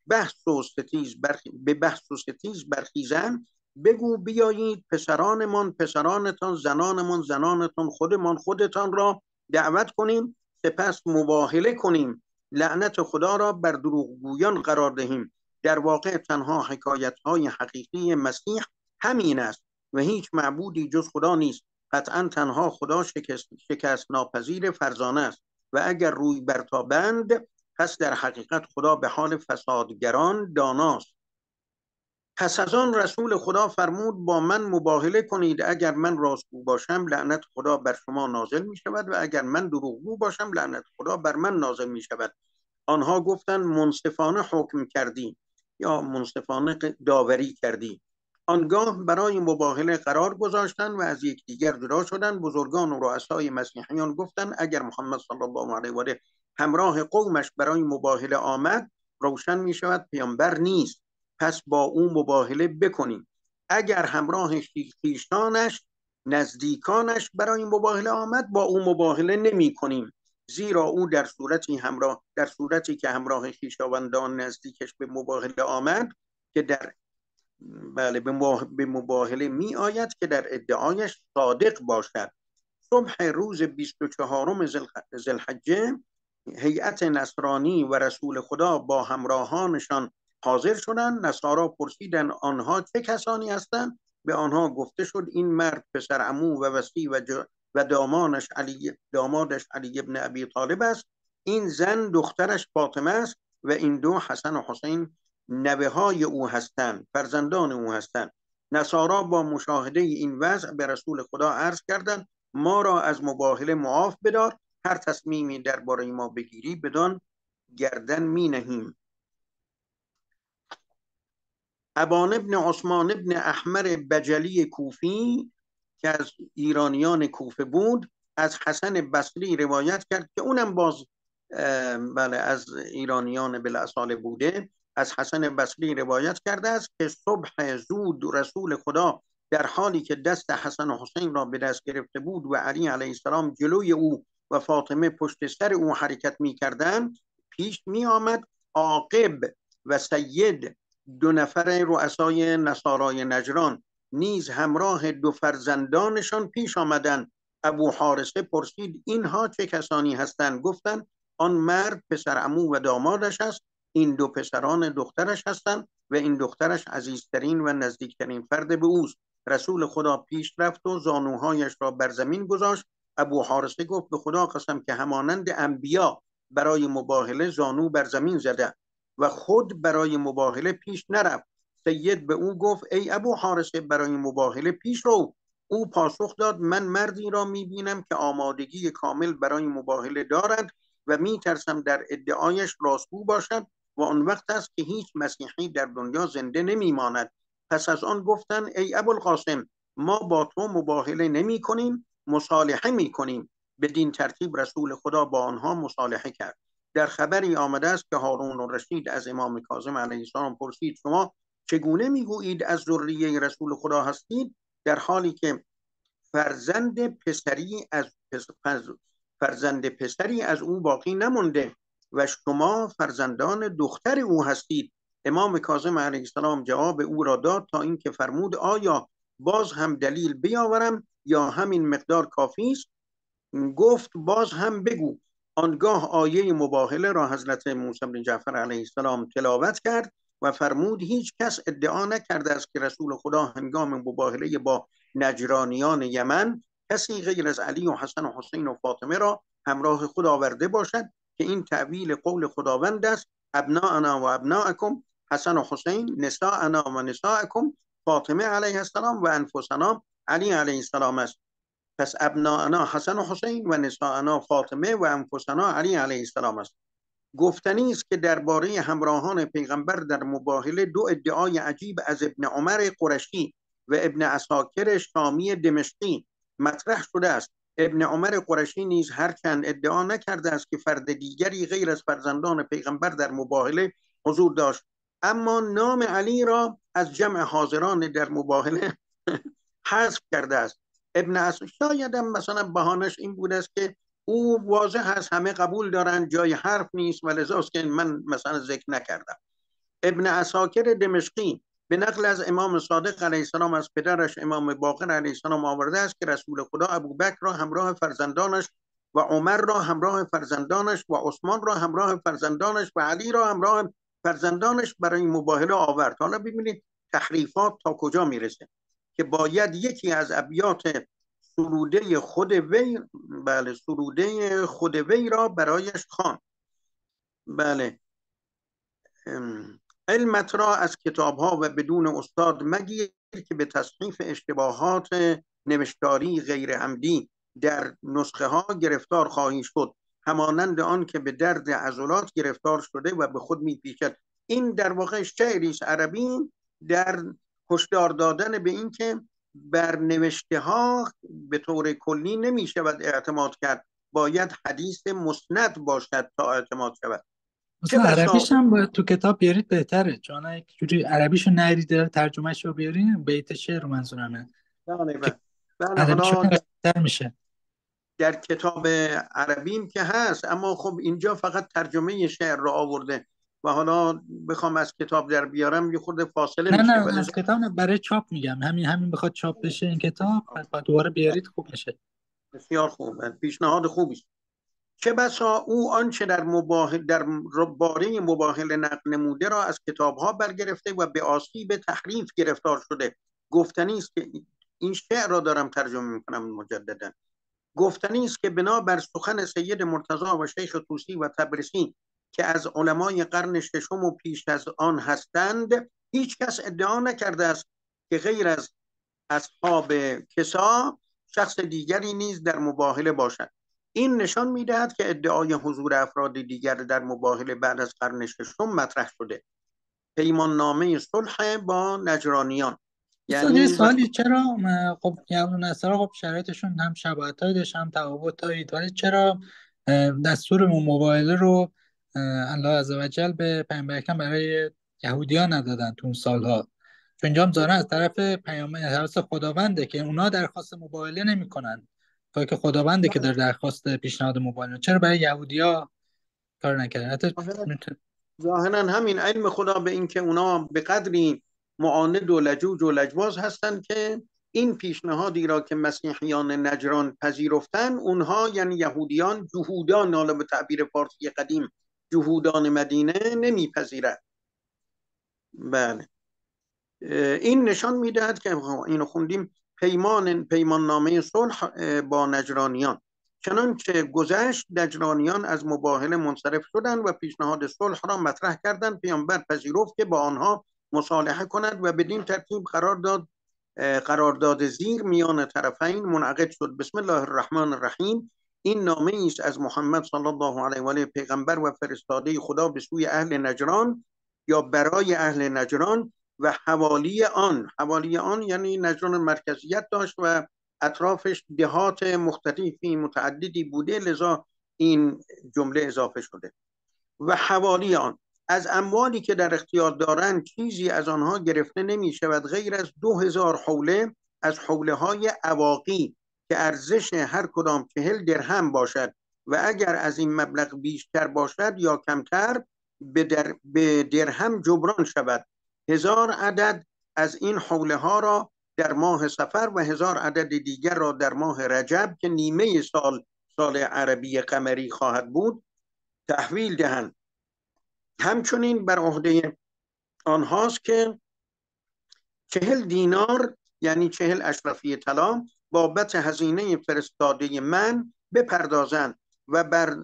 بحث و ستیز برخی... به بحث و ستیز برخیزند، بگو بیایید پسرانمان پسرانتان، زنانمان زنانتان، خودمان خودتان را دعوت کنیم، سپس مباهله کنیم، لعنت خدا را بر دروغگویان قرار دهیم. در واقع تنها حکایت‌های حقیقی مسیح همین است و هیچ معبودی جز خدا نیست. قطعا تنها خدا شکست, شکست ناپذیر فرزانه است و اگر روی برتابند پس در حقیقت خدا به حال فسادگران داناست. پس از آن رسول خدا فرمود با من مباهله کنید، اگر من راستگو باشم لعنت خدا بر شما نازل می شود و اگر من دروغگو باشم لعنت خدا بر من نازل می شود. آنها گفتند منصفانه حکم کردی یا منصفانه داوری کردی. آنگاه برای مباهله قرار گذاشتند و از یکدیگر جدا شدند. بزرگان و رؤسای مسیحیان گفتند اگر محمد صلی الله علیه و آله همراه قومش برای مباهله آمد روشن می شود پیامبر نیست، پس با او مباهله بکنیم. اگر همراه خویشانش نزدیکانش برای مباهله آمد با او مباهله نمی کنیم، زیرا او در صورتی همراه در صورتی که همراه خویشاوندان نزدیکش به مباهله آمد که در بله به مباهله می آید که در ادعایش صادق باشد. صبح روز بیست و چهارم ذوالحجه هیئت نصرانی و رسول خدا با همراهانشان حاضر شدند. نصارا پرسیدند آنها چه کسانی هستند؟ به آنها گفته شد این مرد پسر عمو و وصی و, و دامانش علی دامادش علی ابن ابی طالب است، این زن دخترش فاطمه است و این دو حسن و حسین نوه های او هستند، فرزندان او هستند. نصارا با مشاهده این وضع به رسول خدا عرض کردند ما را از مباهله معاف بدار، هر تصمیمی درباره ما بگیری بدان گردن می نهیم. ابان ابن عثمان ابن احمر بجلی کوفی که از ایرانیان کوفه بود از حسن بصری روایت کرد که اونم باز بله از ایرانیان بالاصاله بوده. از حسن بصری روایت کرده است که صبح زود رسول خدا در حالی که دست حسن و حسین را به دست گرفته بود و علی علیه السلام جلوی او و فاطمه پشت سر او حرکت می کردند پیش می آمد. عاقب و سید دو نفر رؤسای نصارای نجران نیز همراه دو فرزندانشان پیش آمدند. ابو حارثه پرسید اینها چه کسانی هستند؟ گفتند آن مرد پسر عمو و دامادش است، این دو پسران دخترش هستند و این دخترش عزیزترین و نزدیکترین فرد به اوست. رسول خدا پیش رفت و زانوهایش را بر زمین گذاشت. ابو حارثه گفت به خدا قسم که همانند انبیا برای مباهله زانو بر زمین زده و خود برای مباهله پیش نرفت. سید به او گفت ای ابو حارثه برای مباهله پیش رو. او پاسخ داد من مردی را میبینم که آمادگی کامل برای مباهله دارد و میترسم در ادعایش راستگو باشد و آن وقت است که هیچ مسیحی در دنیا زنده نمیماند. پس از آن گفتند ای ابوالقاسم ما با تو مباهله نمی کنیم، مصالحه می کنیم. بدین ترتیب رسول خدا با آنها مصالحه کرد. در خبری آمده است که هارون الرشید از امام کاظم علیه السلام پرسید شما چگونه میگویید از ذریه رسول خدا هستید در حالی که فرزند پسری از فرزند پسری از او باقی نمونده و شما فرزندان دختر او هستید؟ امام کاظم علیه السلام جواب او را داد تا اینکه فرمود آیا باز هم دلیل بیاورم یا همین مقدار کافی است؟ گفت باز هم بگو. آنگاه آیه مباهله را حضرت موسی بن جعفر علیه السلام تلاوت کرد و فرمود هیچ کس ادعا نکرده است که رسول خدا هنگام مباهله با نجرانیان یمن کسی غیر از علی و حسن و حسین و فاطمه را همراه خود آورده باشد که این تعبیل قول خداوند است ابناءنا و ابناءکم حسن و حسین، نساءنا و نساءکم فاطمه علیه السلام و انفسنا علی علیه السلام است. پس ابناءنا حسن و حسین و نساءنا فاطمه و انفسنا علی علیه السلام است. گفتنی است که درباره همراهان پیغمبر در مباهله دو ادعای عجیب از ابن عمر قرشی و ابن عساکر شامی دمشقی مطرح شده است. ابن عمر قرشی نیز هرچند ادعا نکرده است که فرد دیگری غیر از فرزندان پیغمبر در مباهله حضور داشت، اما نام علی را از جمع حاضران در مباهله حذف کرده است. ابن عساکر شاید هم مثلا بهانش این بوده است که او واضح است همه قبول دارن جای حرف نیست و لذاست که من مثلا ذکر نکردم. ابن عساکر دمشقی به نقل از امام صادق علیه السلام از پدرش امام باقر علیه السلام آورده است که رسول خدا ابوبکر را همراه فرزندانش و عمر را همراه فرزندانش و عثمان را همراه فرزندانش و علی را همراه فرزندانش برای مباهله آورد. حالا ببینید تحریفات تا کجا میرسه که باید یکی از ابیات سروده خود وی بله سروده خود وی را برایش خواند. بله علمت را از کتاب‌ها و بدون استاد مگیر که به تصحیف اشتباهات نوشتاری غیر عمدی در نسخه ها گرفتار خواهی شد، همانند آن که به درد عضلات گرفتار شده و به خود میپیچد. این در واقع شعری است عربی در هشدار دادن به این که بر نوشته ها به طور کلی نمی شود اعتماد کرد، باید حدیث مسند باشد تا اعتماد شود. مثلا عربیش هم باید تو کتاب بیارید بهتره، چون یک جوری عربیشو نرید ترجمهش رو بیارین بیت شعر منظورمه بله که بله عربیشو حالا بهتر میشه. در کتاب عربیم که هست، اما خب اینجا فقط ترجمه شعر رو آورده و حالا بخوام از کتاب در بیارم یه خورده فاصله نه میشه. نه ولی از کتاب نه، برای چاپ میگم، همین همین بخواد چاپ بشه این کتاب بعد دوباره بیارید خوب میشه. بسیار خوب، پیشنهاد خوبی است. چه بسا او آنچه در مباهل در باره مباهله نقل نموده را از کتابها برگرفته و به آسیب تحریف گرفتار شده. گفتنی است که این شعر را دارم ترجمه میکنم مجددا. گفتنی است که بنابر سخن سید مرتضی و شیخ طوسی و تبرسی که از علمای قرن ششم و پیش از آن هستند، هیچ کس ادعا نکرده است که غیر از اصحاب کسا شخص دیگری نیز در مباهله باشد. این نشان می‌دهد که ادعای حضور افراد دیگر در مباهله بعد از قرن ششم مطرح شده. پیمان نامه صلح با نجرانیان، یعنی یعنی سوالی چرا م- خب یهود نصارا خب شرایطشون هم شباهتایی داشت هم تفاوتایی، ولی چرا اه، دستور مباهله رو اه، الله عزوجل به پیامبر اکرم برای یهودیان ندادن تو اون سالها؟ چون اینجا هم ظاهرا از طرف پیامبر از طرف خداونده که اونا درخواست مباهله نمیکنن، تا که خداونده که در درخواست پیشنهاد مباهله، چرا برای یهودیا کار نکردن؟ حتی می‌تونه- ظاهرا همین علم خدا به این که اونا به قدری معاند و لجوج و لجواز هستند که این پیشنهادی را که مسیحیان نجران پذیرفتن، اونها یعنی یهودیان جهودان، حالا به تعبیر فارسی قدیم جهودان مدینه نمیپذیرد. بله این نشان میدهد که اینو خوندیم پیمان پیمان نامه صلح با نجرانیان. چنانچه گذشت نجرانیان از مباهله منصرف شدند و پیشنهاد صلح را مطرح کردند. پیامبر پذیرفت که با آنها مصالحه کند و بدین ترتیب قرار داد قرارداد زیر میان طرفین منعقد شد. بسم الله الرحمن الرحیم. این نامه است از محمد صلی الله علیه و آله پیغمبر و فرستاده خدا به سوی اهل نجران یا برای اهل نجران و حوالی آن. حوالی آن یعنی نجران مرکزیت داشت و اطرافش دهات مختلفی متعددی بوده، لذا این جمله اضافه شده. و حوالی آن از اموالی که در اختیار دارند چیزی از آنها گرفته نمی شود غیر از دو هزار حوله از حوله های عواقی که ارزش هر کدام چهل درهم باشد و اگر از این مبلغ بیشتر باشد یا کمتر به, در به درهم جبران شود. هزار عدد از این حوله ها را در ماه صفر و هزار عدد دیگر را در ماه رجب که نیمه سال سال عربی قمری خواهد بود تحویل دهند. همچنین بر عهده آنهاست که چهل دینار یعنی چهل اشرفی طلا بابت هزینه فرستاده من بپردازند و بر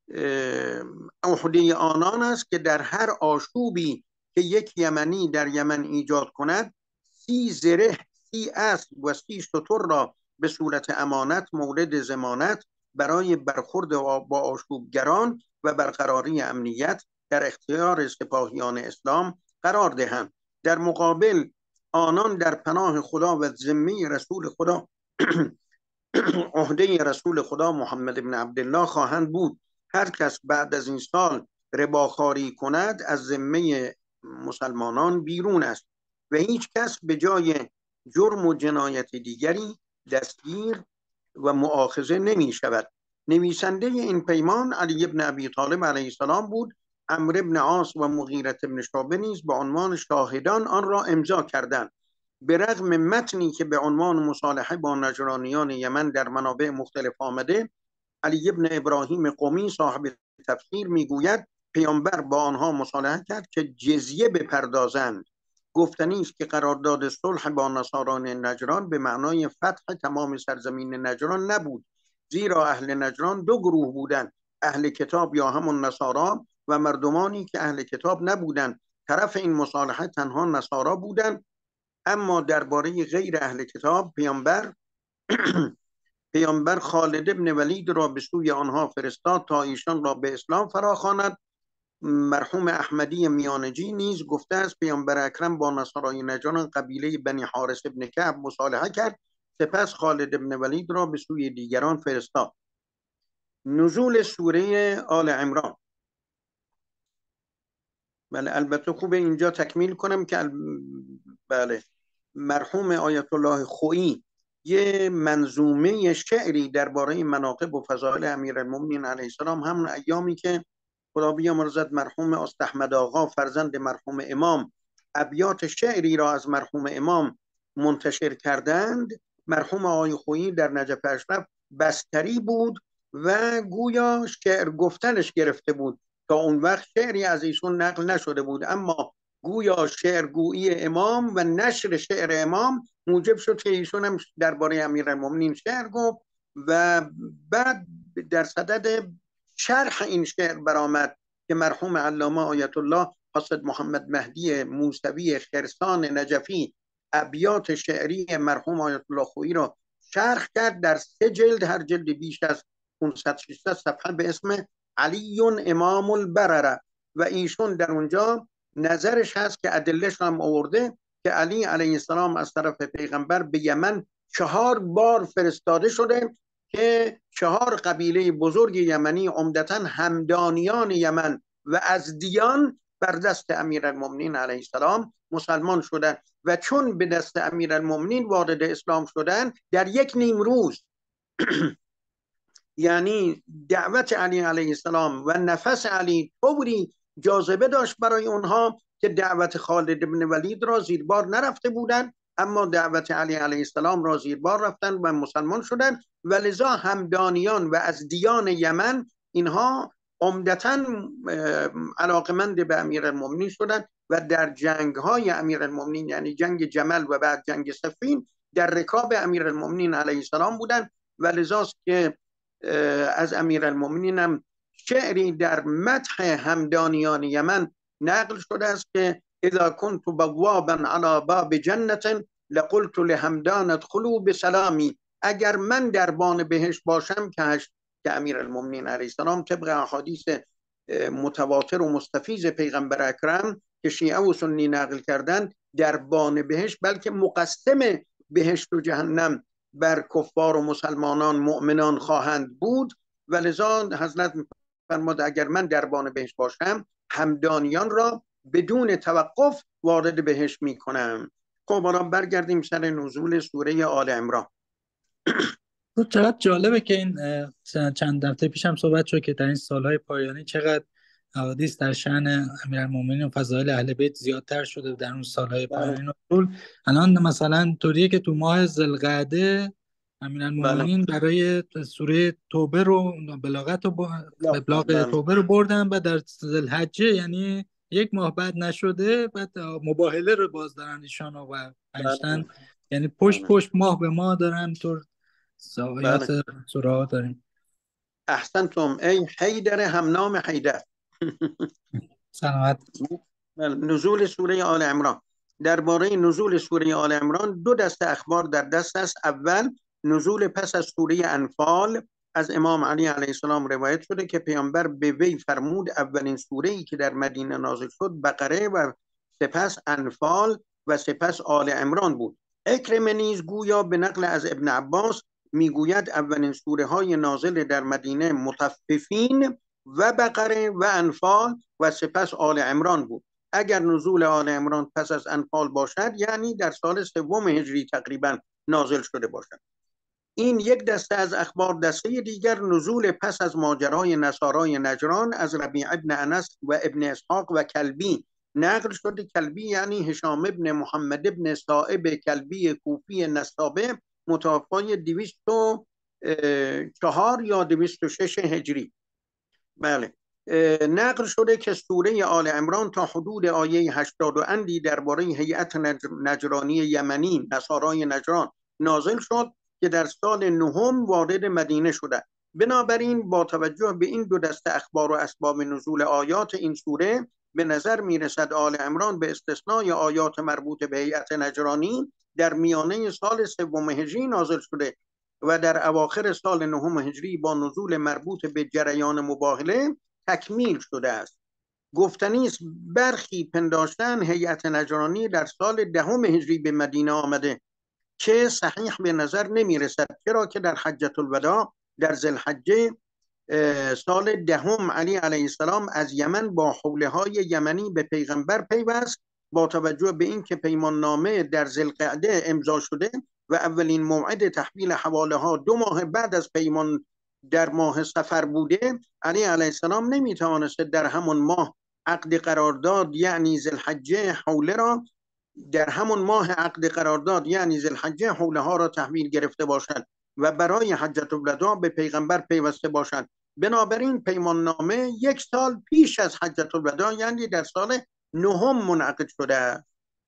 عهده آنان است که در هر آشوبی که یک یمنی در یمن ایجاد کند سی زره، سی اسب و سی شتر را به صورت امانت مورد ضمانت برای برخورد با آشوبگران و برقراری امنیت در اختیار سپاهیان اسلام قرار دهند. در مقابل آنان در پناه خدا و ذمه رسول خدا عهده رسول خدا محمد بن عبدالله خواهند بود. هر کس بعد از این سال رباخاری کند از ذمه مسلمانان بیرون است و هیچ کس به جای جرم و جنایت دیگری دستگیر و مؤاخذه نمی شود. نویسنده این پیمان علی ابن ابی طالب علیه السلام بود عمرو بن عاص و مغیره بن شعبه نیز به عنوان شاهدان آن را امضا کردند. به رغم متنی که به عنوان مصالحه با نجرانیان یمن در منابع مختلف آمده، علی ابن ابراهیم قمی صاحب تفسیر میگوید پیامبر با آنها مصالحه کرد که جزیه بپردازند. گفتنی است که قرارداد صلح با نصاران نجران به معنای فتح تمام سرزمین نجران نبود، زیرا اهل نجران دو گروه بودند: اهل کتاب یا همون نصارا و مردمانی که اهل کتاب نبودند. طرف این مصالحه تنها نصارا بودند. اما درباره غیر اهل کتاب پیامبر پیامبر خالد ابن ولید را به سوی آنها فرستاد تا ایشان را به اسلام فراخواند. مرحوم احمدی میانجی نیز گفته است پیامبر اکرم با نصارای نجران قبیله بنی حارث ابن کعب مصالحه کرد، سپس خالد ابن ولید را به سوی دیگران فرستاد. نزول سوره آل عمران. بله، البته خوبه اینجا تکمیل کنم که ال... بله مرحوم آیت الله خویی یه منظومه شعری درباره مناقب و فضائل امیرالمومنین علیه السلام همون ایامی که خدا بیامرزد مرحوم استحمد آقا فرزند مرحوم امام ابیات شعری را از مرحوم امام منتشر کردند، مرحوم آقای خویی در نجف اشرف بستری بود و گویا شعر گفتنش گرفته بود. تا اون وقت شعری از ایشون نقل نشده بود، اما گویا شعرگویی امام و نشر شعر امام موجب شد که ایشون هم درباره امیرالمومنین شعر گفت و بعد در صدد شرح این شعر برآمد که مرحوم علامه آیت الله حاسد محمد مهدی موسوی خرسان نجفی ابیات شعری مرحوم آیت الله خویی را شرح کرد در سه جلد، هر جلد بیش از پانصد ششصد صفحه، به اسم علی امام البرره و ایشون در اونجا نظرش هست که ادلهش هم آورده که علی علیه السلام از طرف پیغمبر به یمن چهار بار فرستاده شده که چهار قبیله بزرگ یمنی عمدتاً همدانیان یمن و از دیان بر دست امیرالمومنین علیه السلام مسلمان شدند و چون به دست امیرالمومنین وارد اسلام شدند در یک نیم روز یعنی دعوت علی علیه السلام و نفس علی طوری جاذبه داشت برای اونها که دعوت خالد بن ولید را زیر بار نرفته بودند، اما دعوت علی علیه السلام را زیر بار رفتند و مسلمان شدند و لذا همدانیان و از دیان یمن اینها عمدتاً علاقمند به امیرالمومنین شدند و در جنگ های امیرالمومنین یعنی جنگ جمل و بعد جنگ صفین در رکاب امیرالمومنین علیه السلام بودند و لذاست که از امیرالمومنین هم شعری در مدح همدانیان یمن نقل شده است که اذا كنت بوابا على باب جنة لقلت لهمدان ادخلوا بسلامی، اگر من دربان بهشت باشم که که امیرالمومنین علیه السلام طبق احادیث متواتر و مستفیض پیغمبر اکرم که شیعه و سنی نقل کردند دربان بهشت بلکه مقسم بهشت و جهنم بر کفار و مسلمانان مؤمنان خواهند بود و لذا حضرت فرمود اگر من دربان بهشت باشم همدانیان را بدون توقف وارد بهشت می کنم. خب حالا برگردیم سر نزول سوره آل عمران. چقدر جالبه که این چند هفته پیش هم صحبت شد که در این سالهای پایانی چقدر احادیث در شأن امیرالمومنین و فضائل اهل بیت زیادتر شده در اون سالهای پایانی نزول. الان مثلا طوریه که تو ماه ذوالقعده امیرالمومنین برای سوره توبه رو بلاغت رو با... بلاغ توبه رو بردن و در ذوالحجه یعنی یک ماه بعد نشده بعد مباهله رو باز دارن ایشان و پنجتن، یعنی پشت پشت ماه به ماه دارن طور آیات سوره داریم. احسنتم ای حیدر همنام حیدر. سلامت. نزول سوره آل عمران. درباره نزول سوره آل عمران دو دسته اخبار در دست است. اول نزول پس از سوره انفال. از امام علی علیه السلام روایت شده که پیامبر به وی فرمود اولین سوره ای که در مدینه نازل شد بقره و سپس انفال و سپس آل عمران بود. اکرمه نیز گویا به نقل از ابن عباس میگوید اولین سوره های نازل در مدینه مطففین و بقره و انفال و سپس آل عمران بود. اگر نزول آل عمران پس از انفال باشد یعنی در سال سوم هجری تقریبا نازل شده باشد. این یک دسته از اخبار. دسته دیگر نزول پس از ماجرای نصارای نجران از ربیع ابن انس و ابن اسحاق و کلبی نقل شده. کلبی یعنی هشام ابن محمد ابن صائب کلبی کوفی نسابه، متوفای دویست و چهار یا دویست و شش هجری. بله. نقل شده که سوره آل عمران تا حدود آیه هشتاد و اندی درباره هیئت نجرانی یمنی، نصارای نجران، نازل شد که در سال نهم وارد مدینه شده. بنابراین با توجه به این دو دسته اخبار و اسباب نزول آیات این سوره، به نظر میرسد آل عمران به استثنای آیات مربوط به هیئت نجرانی در میانه سال سوم هجری نازل شده و در اواخر سال نهم هجری با نزول مربوط به جریان مباهله تکمیل شده است. گفتنی است برخی پنداشتن هیئت نجرانی در سال دهم هجری به مدینه آمده که صحیح به نظر نمی رسد، چرا که در حجة الوداع در ذوالحجه سال دهم علی علیه السلام از یمن با حوله های یمنی به پیغمبر پیوست. با توجه به این که پیمان نامه در ذوالقعده امضا شده و اولین موعد تحویل حواله ها دو ماه بعد از پیمان در ماه صفر بوده، علی علیه السلام نمی توانست در همون ماه عقد قرارداد یعنی ذوالحجه حوله را در همون ماه عقد قرارداد یعنی ذوالحجه حوله ها را تحویل گرفته باشد و برای حجة الوداع به پیغمبر پیوسته باشد. بنابراین پیمان نامه یک سال پیش از حجة الوداع یعنی در سال نهم منعقد شده است.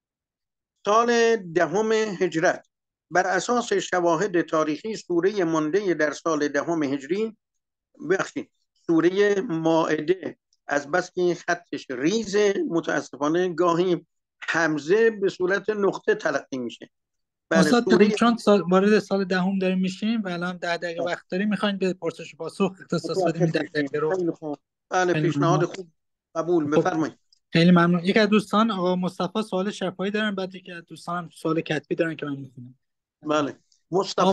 سال دهم هجرت بر اساس شواهد تاریخی سوره مانده در سال دهم هجری، بخشید سوره مائده، از بس که خطش ریز متاسفانه گاهی همزه به صورت نقطه تلقی میشه. استاد سوره... چون سال... وارد سال دهم داریم میشیم و الان ده دقیقه وقت داریم، میخواین به پرسش و پاسخ اختصاص بدیم ده دقیقه رو. خیلی خوب. بله، پیشنهاد خوب قبول. بفرمایید. خیلی ممنون. یکی از دوستان آقا مصطفی سوال شفاهی دارن، بعد یکی از دوستان سوال کتبی دارن که من میخونم. بله. مصطفی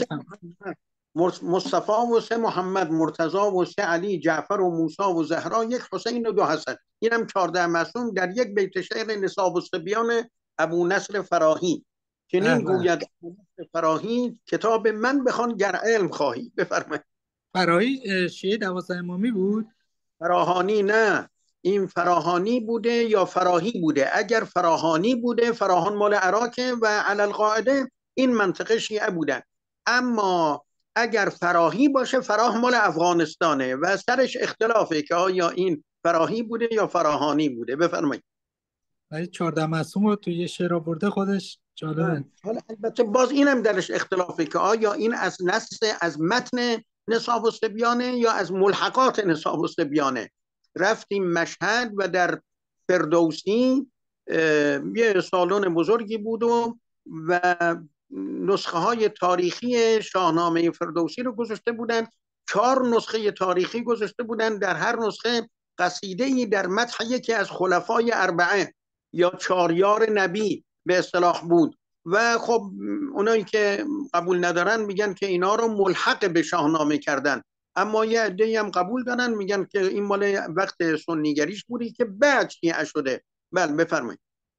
و مصطفی و سه محمد، مرتضی و سه علی، جعفر و موسی و زهرا، یک حسین و دو حسن. اینم چهارده معصوم در یک بیت شعر نساب الصبیان ابو نصر فراهی. چنین گوید ابو نصر فراهی کتاب من بخوان گر علم خواهی. بفرمایید. فراهی شیعه دوازده امامی بود؟ فراهانی نه، این فراهانی بوده یا فراهی بوده. اگر فراهانی بوده، فراهان مال عراقه و علی القاعده این منطقه شیعه بودن. اما اگر فراهی باشه، فراه مال افغانستانه و سرش اختلافه که آیا این فراهی بوده یا فراهانی بوده. بفرمایید. ولی چهارده معصوم رو توی یه شعر آورده، خودش جالبه. حالا البته باز اینم درش اختلافه که آیا این از نص از متن نصاب الصبیانه یا از ملحقات نصاب الصبیانه. رفتیم مشهد و در فردوسی یه سالن بزرگی بود و و نسخه های تاریخی شاهنامه فردوسی رو گذاشته بودن. چهار نسخه تاریخی گذاشته بودن، در هر نسخه قصیده‌ای در مدح یکی از خلفای اربعه یا چاریار نبی به اصطلاح بود. و خب اونایی که قبول ندارن میگن که اینا رو ملحق به شاهنامه کردن، اما یه عده‌ای هم قبول دارن میگن که این مال وقت سنیگریش بودی که بعد شیعه شده. بله بفرمایید.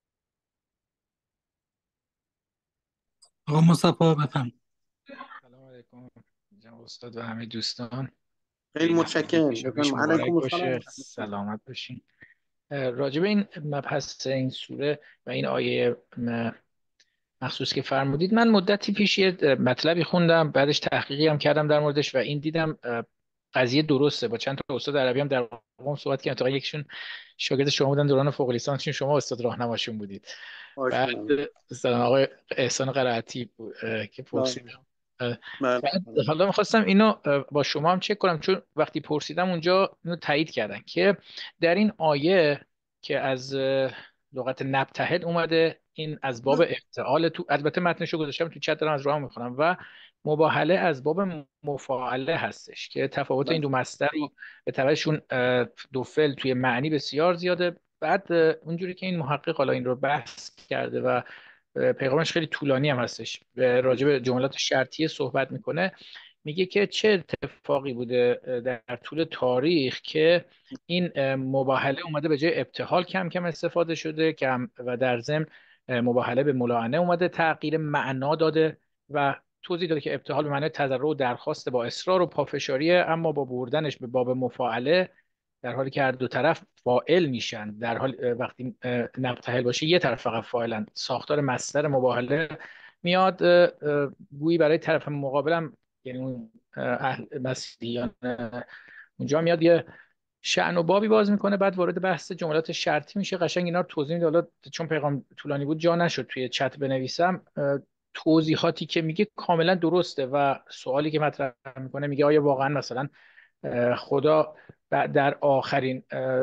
آقا مصطفی بفرمایید. سلام علیکم جناب استاد و همه دوستان. خیلی متشکرم. مبارک باشه، سلامت باشین. راجع به این مبحث این سوره و این آیه مخصوص که فرمودید، من مدتی پیش یه مطلبی خوندم، بعدش تحقیقی هم کردم در موردش و این دیدم قضیه درسته. با چند تا استاد عربی هم در قم صحبت کردم، تا یکشون شاگرد شما بودن دوران فوق لیسانسشون، شما استاد راهنماشون بودید. بعد استاد آقای احسان قرائتی که پرسیدم. حالا می‌خواستم اینو با شما هم چک کنم، چون وقتی پرسیدم اونجا اینو تایید کردن که در این آیه که از لغت نبتهل اومده، این از باب افتعال، تو البته متنشو گذاشتم تو چت، دارم از راه میخونم، و مباهله از باب مفاعله هستش که تفاوت این دو مصدر رو به تبعشون دو فعل توی معنی بسیار زیاده. بعد اونجوری که این محقق حالا این رو بحث کرده و پیغامش خیلی طولانی هم هستش، راجع به جملات شرطیه صحبت میکنه، میگه که چه اتفاقی بوده در طول تاریخ که این مباهله اومده به جای ابتهال کم کم استفاده شده کم، و در ضمن مباهله به ملاعنه اومده تغییر معنا داده و توضیح داده که ابتهال به معنی تضرع و درخواست با اصرار و پافشاریه، اما با بردنش به باب مفاعله در حالی که هر دو طرف فاعل میشن، در حال وقتی نبتهل باشه یه طرف فقط فاعلن، ساختار مصدر مباهله میاد. گویی برای طرف مقابلم، یعنی اون اهل مسیحیان، اونجا میاد یه شأن و بابی باز میکنه، بعد وارد بحث جملات شرطی میشه. قشنگ اینا رو توضیح میده. حالا چون پیغام طولانی بود جا نشد توی چت بنویسم. توضیحاتی که میگه کاملا درسته و سوالی که مطرح میکنه میگه آیا واقعا مثلا خدا در آخرین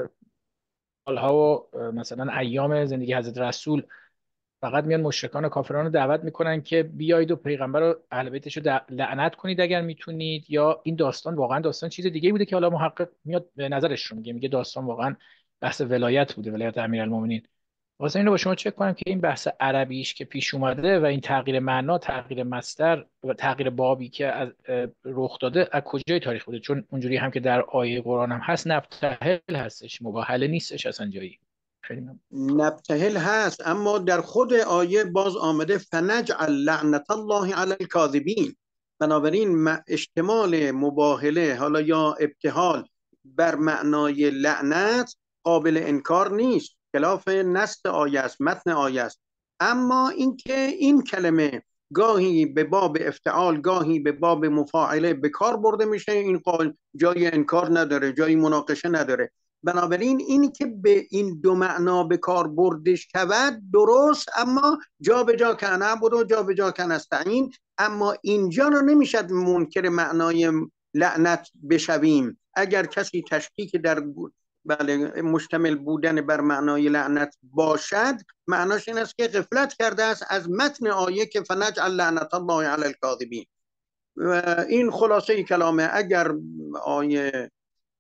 سالها و مثلا ایام زندگی حضرت رسول فقط میان مشرکان و کافران رو دعوت میکنن که بیایید و پیغمبر رو اهل بیتش رو لعنت کنید اگر میتونید، یا این داستان واقعا داستان چیز دیگه بوده که حالا محقق میاد به نظرش رو میگه میگه داستان واقعا بحث ولایت بوده، ولایت امیرالمومنین. واسه اینو با شما چک کنم که این بحث عربیش که پیش اومده و این تغییر معنا، تغییر مصدر و تغییر بابی که از رخ داده از کجای تاریخ بوده، چون اونجوری هم که در آیه قرآن هم هست نبتهل هستش، مباهله نیستش اصلا جایی. خیلی نبتهل هست، اما در خود آیه باز آمده فنجعل لعنت الله علی الکاذبین. بنابراین اشتمال مباهله حالا یا ابتهال بر معنای لعنت قابل انکار نیست، خلاف نص آیه است، متن آیه است. اما اینکه این کلمه گاهی به باب افتعال گاهی به باب مفاعله به کار برده میشه، این قول جای انکار نداره، جای مناقشه نداره. بنابراین اینی که به این دو معنا به کار برده شود درست، اما جا به جا که نعبد و جا به جا که نستعین. اما اینجا رو نمیشد منکر معنای لعنت بشویم. اگر کسی تشکیک در بله مشتمل بودن بر معنای لعنت باشد، معناش این است که غفلت کرده است از متن آیه که فنجعل لعنت الله علی الکاذبین. و این خلاصه کلامه. اگر آیه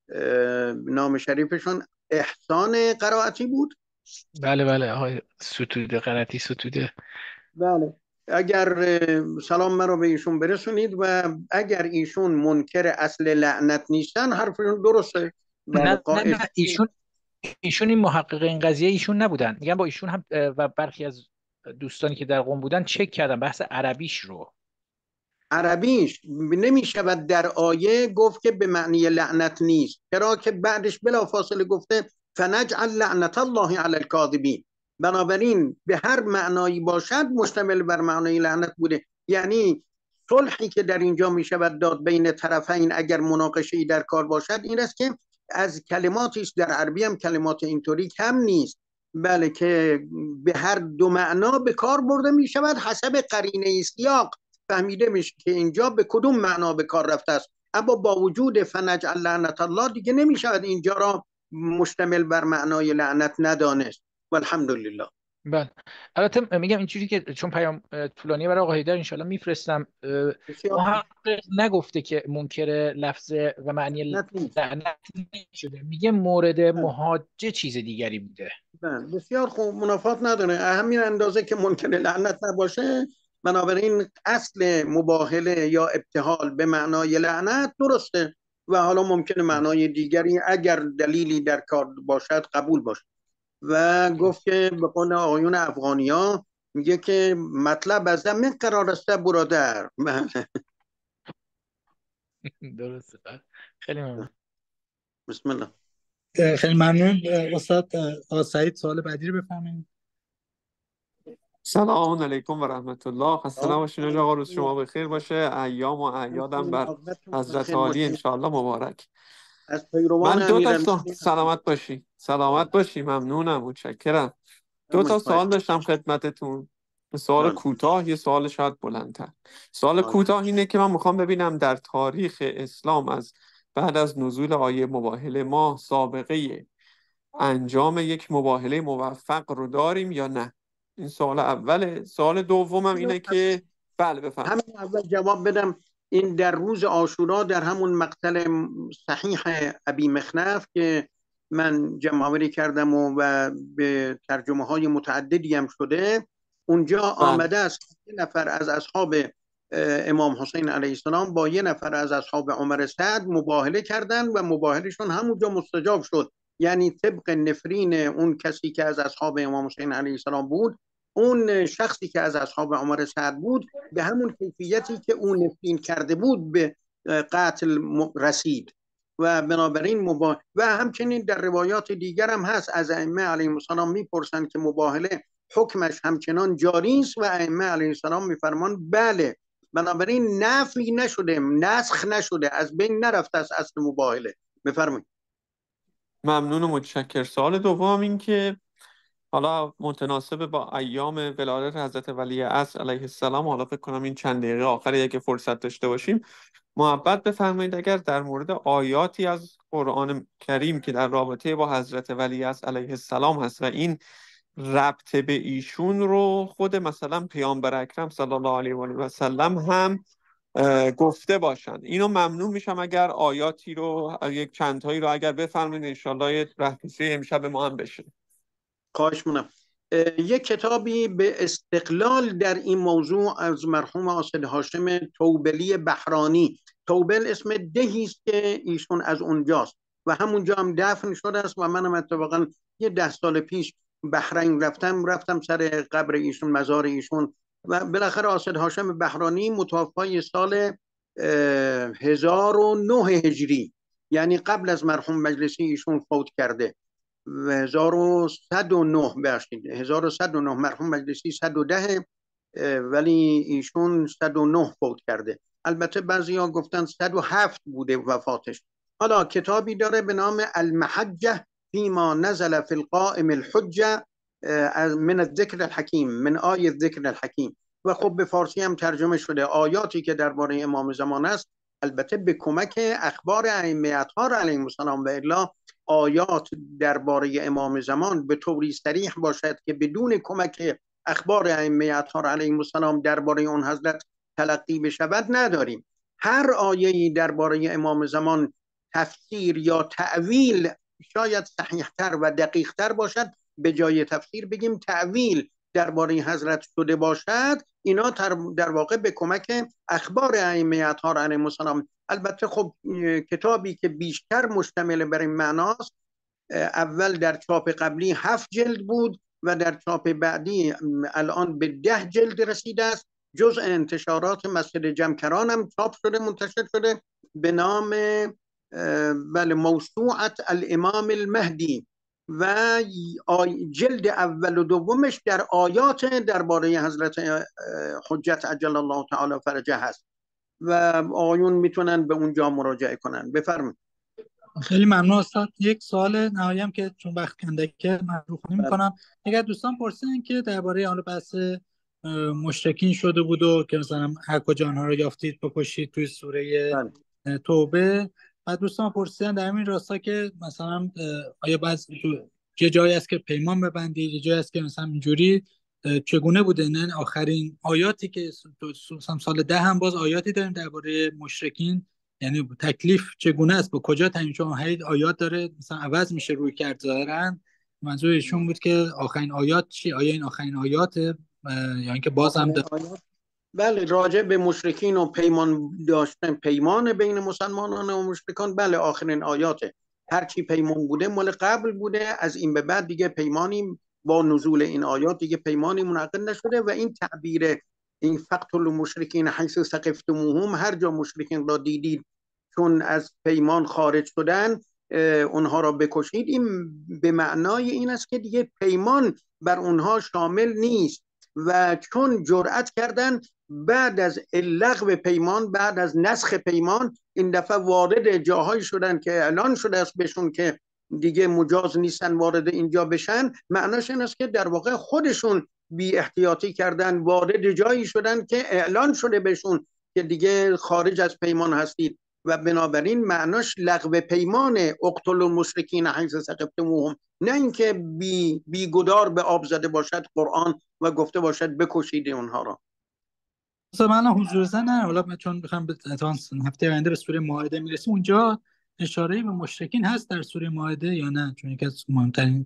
نام شریفشون احسان قرائتی بود، بله بله آقای ستوده، قرائتی ستوده، بله، اگر سلام مرا به ایشون برسونید و اگر ایشون منکر اصل لعنت نیستن حرفشون درسته. نه نه نه ایشون ایشون این محقق این قضیه ایشون نبودن، میگم با ایشون هم و برخی از دوستانی که در قم بودن چک کردم بحث عربیش رو. عربیش نمی شود در آیه گفت که به معنی لعنت نیست، چرا که بعدش بلافاصله گفته فنجعل لعنت الله علی الکاذبین. بنابراین به هر معنایی باشد مشتمل بر معنای لعنت بوده. یعنی صلحی که در اینجا می شود داد بین طرفین اگر مناقشه‌ای در کار باشد این است که از کلماتی است، در عربی هم کلمات اینطوری کم نیست، بله، که به هر دو معنا به کار برده می شود. حسب قرینه سیاق فهمیده میشه که اینجا به کدوم معنا به کار رفته است. اما با وجود فنجعل لعنت الله دیگه نمیشود اینجا را مشتمل بر معنای لعنت ندانست. والحمدلله. بله البته میگم اینجوری که چون پیام طولانی برای آقا حیدر انشالله میفرستم، محقق نگفته که منکر لفظ و معنی لعنت نشده، میگه مورد محاجه چیز دیگری بوده. بسیار خوب، منافات نداره. همین اندازه که منکر لعنت نباشه. بنابراین اصل مباهله یا ابتهال به معنای لعنت درسته و حالا ممکنه معنای دیگری اگر دلیلی در کار باشد قبول باشه. و گفت که به قول آقایون افغانیا میگه که مطلب از من قرار است برادر. درسته. خیلی ممنون. بسم الله. خیلی ممنون استاد. آقا سعید سوال بعدی رو بفرمایید. سلام علیکم و رحمت الله. خسته نباشین آقا، روز شما بخیر باشه. ایام و اعیادم بر حضرت عالی انشاءالله مبارک. من دو تا سوال سلامت باشی سلامت باشی ممنونم، متشکرم. دو تا سوال داشتم خدمتتون. سوال کوتاه، یه سوال شاید بلندتر. سوال کوتاه اینه که من میخوام ببینم در تاریخ اسلام از بعد از نزول آیه مباهله ما سابقه انجام یک مباهله موفق رو داریم یا نه؟ این سوال اوله. سوال دومم اینه که بله بفرمایید. همین اول جواب بدم. این در روز عاشورا در همون مقتل صحیح ابی مخنف که من جمع‌آوری کردم و, و به ترجمه های متعددی هم شده، اونجا بله. آمده است یه نفر از اصحاب امام حسین علیه السلام با یه نفر از اصحاب عمر سعد مباهله کردن و مباهلشون همونجا مستجاب شد. یعنی طبق نفرین اون کسی که از اصحاب امام حسین علیه السلام بود اون شخصی که از اصحاب عمر سعد بود به همون کیفیتی که اون نفرین کرده بود به قتل رسید و بنابراین مبا... و همچنین در روایات دیگر هم هست از ائمه علیهم السلام میپرسند که مباهله حکمش همچنان جاری است و ائمه علیهم السلام میفرمان بله. بنابراین نفی نشده، نسخ نشده، از بین نرفته از اصل مباهله. بفرمایید. ممنون و متشکر. سوال دوم این که حالا متناسب با ایام ولادت حضرت ولی عصر علیه السلام، حالا فکر کنم این چند دقیقه آخری که فرصت داشته باشیم، محبت بفرمایید اگر در مورد آیاتی از قرآن کریم که در رابطه با حضرت ولی عصر علیه السلام هست و این ربط به ایشون رو خود مثلا پیامبر اکرم صلی الله علیه و آله و سلم هم گفته باشن. اینو ممنون میشم اگر آیاتی رو، یک چند تایی رو اگر بفرمایید، انشالله یه رهنمایی امشب ما هم بشه. خواهش می‌کنم. یک کتابی به استقلال در این موضوع از مرحوم آصد هاشم توبلی بحرانی، توبل اسم دهی است که ایشون از اونجاست و همونجا هم دفن شده است و منم اتفاقا یه ده سال پیش بحرین رفتم رفتم سر قبر ایشون، مزار ایشون، و بالاخره آصد هاشم بحرانی متوفای سال هزار و نه هجری، یعنی قبل از مرحوم مجلسی ایشون فوت کرده. هزار و صد و نه باشید هزار و صد و نه، مرحوم مجلسی صد و ده ولی ایشون صد و نه فوت کرده. البته بعضیا گفتن صد و هفت بوده وفاتش. حالا کتابی داره به نام المحجه فيما نزل في القائم الحجه من الذکر الحکیم، من آیه الذکر الحکیم، و خب به فارسی هم ترجمه شده. آیاتی که درباره امام زمان است، البته به کمک اخبار ائمه اطهار علیهم السلام، و الا آیات درباره امام زمان به طوری صریح باشد که بدون کمک اخبار ائمه اطهار علیهم السلام درباره اون حضرت تلقی بشود نداریم. هر آیه‌ای درباره امام زمان تفسیر یا تأویل شاید صحیح‌تر و دقیق‌تر باشد، به جای تفسیر بگیم تأویل درباره حضرت شده باشد، اینا در واقع به کمک اخبار ائمه اطهار علیهم السلام. البته خب کتابی که بیشتر مشتمل بر این معناست، اول در چاپ قبلی هفت جلد بود و در چاپ بعدی الان به ده جلد رسیده است. جزء انتشارات مسجد جمکران هم چاپ شده، منتشر شده، به نام بله موسوعه الامام المهدی، و جلد اول و دومش در آیات درباره حضرت حجت عجل الله تعالی فرجه هست و آیون میتونن به اونجا مراجعه کنن. بفرمایید. خیلی ممنون استاد. یک سوال نهایی هم که چون وقت کندکه من روخونی میکنم، اگر دوستان پرسیدن که درباره آن بحث مشرکین شده بود و که مثلا هر کجا آنها رو یافتید بکشید توی سوره بله. توبه، بعد دوستان پرسیدن در همین راستا که مثلا آیا بعض یه جایی است که پیمان ببندید، یه جایی است که مثلا اینجوری چگونه بوده؟ نه آخرین آیاتی که سال ده هم باز آیاتی داریم درباره مشرکین، یعنی تکلیف چگونه است، با کجا تعیین؟ چون هی آیات داره مثلا عوض میشه روی کرد ظاهرا. منظور ایشون بود که آخرین آیات چی؟ آیا این آخرین آیاته یا اینکه باز هم بله راجع به مشرکین و پیمان داشتن، پیمان بین مسلمانان و مشرکان، بله آخرین آیاته. هر چی پیمان بوده مال قبل بوده، از این به بعد دیگه پیمانی با نزول این آیات دیگه پیمانی منعقد نشده و این تعبیر این فقتل المشرکین حیث ثقفتموهم، هر جا مشرکین را دیدید چون از پیمان خارج شدن اونها را بکشید، این به معنای این است که دیگه پیمان بر اونها شامل نیست و چون جرأت کردن بعد از لغو پیمان، بعد از نسخ پیمان، این دفعه وارد جاهایی شدن که اعلان شده است بهشون که دیگه مجاز نیستن وارد اینجا بشن. معناش این است که در واقع خودشون بی احتیاطی کردن، وارد جایی شدن که اعلان شده بهشون که دیگه خارج از پیمان هستید و بنابراین معناش لغو پیمان اقتلوا المشرکین حیث ثقفتموهم، نه اینکه بی بی گدار به آب زده باشد قرآن و گفته باشد بکشید اونها را. من حضور زن نه، حالا چون بخوام به هفته آینده به سوره مائده میرسیم، اونجا اشاره به مشرکین هست در سوره مائده یا نه؟ چون یکی از مهمترین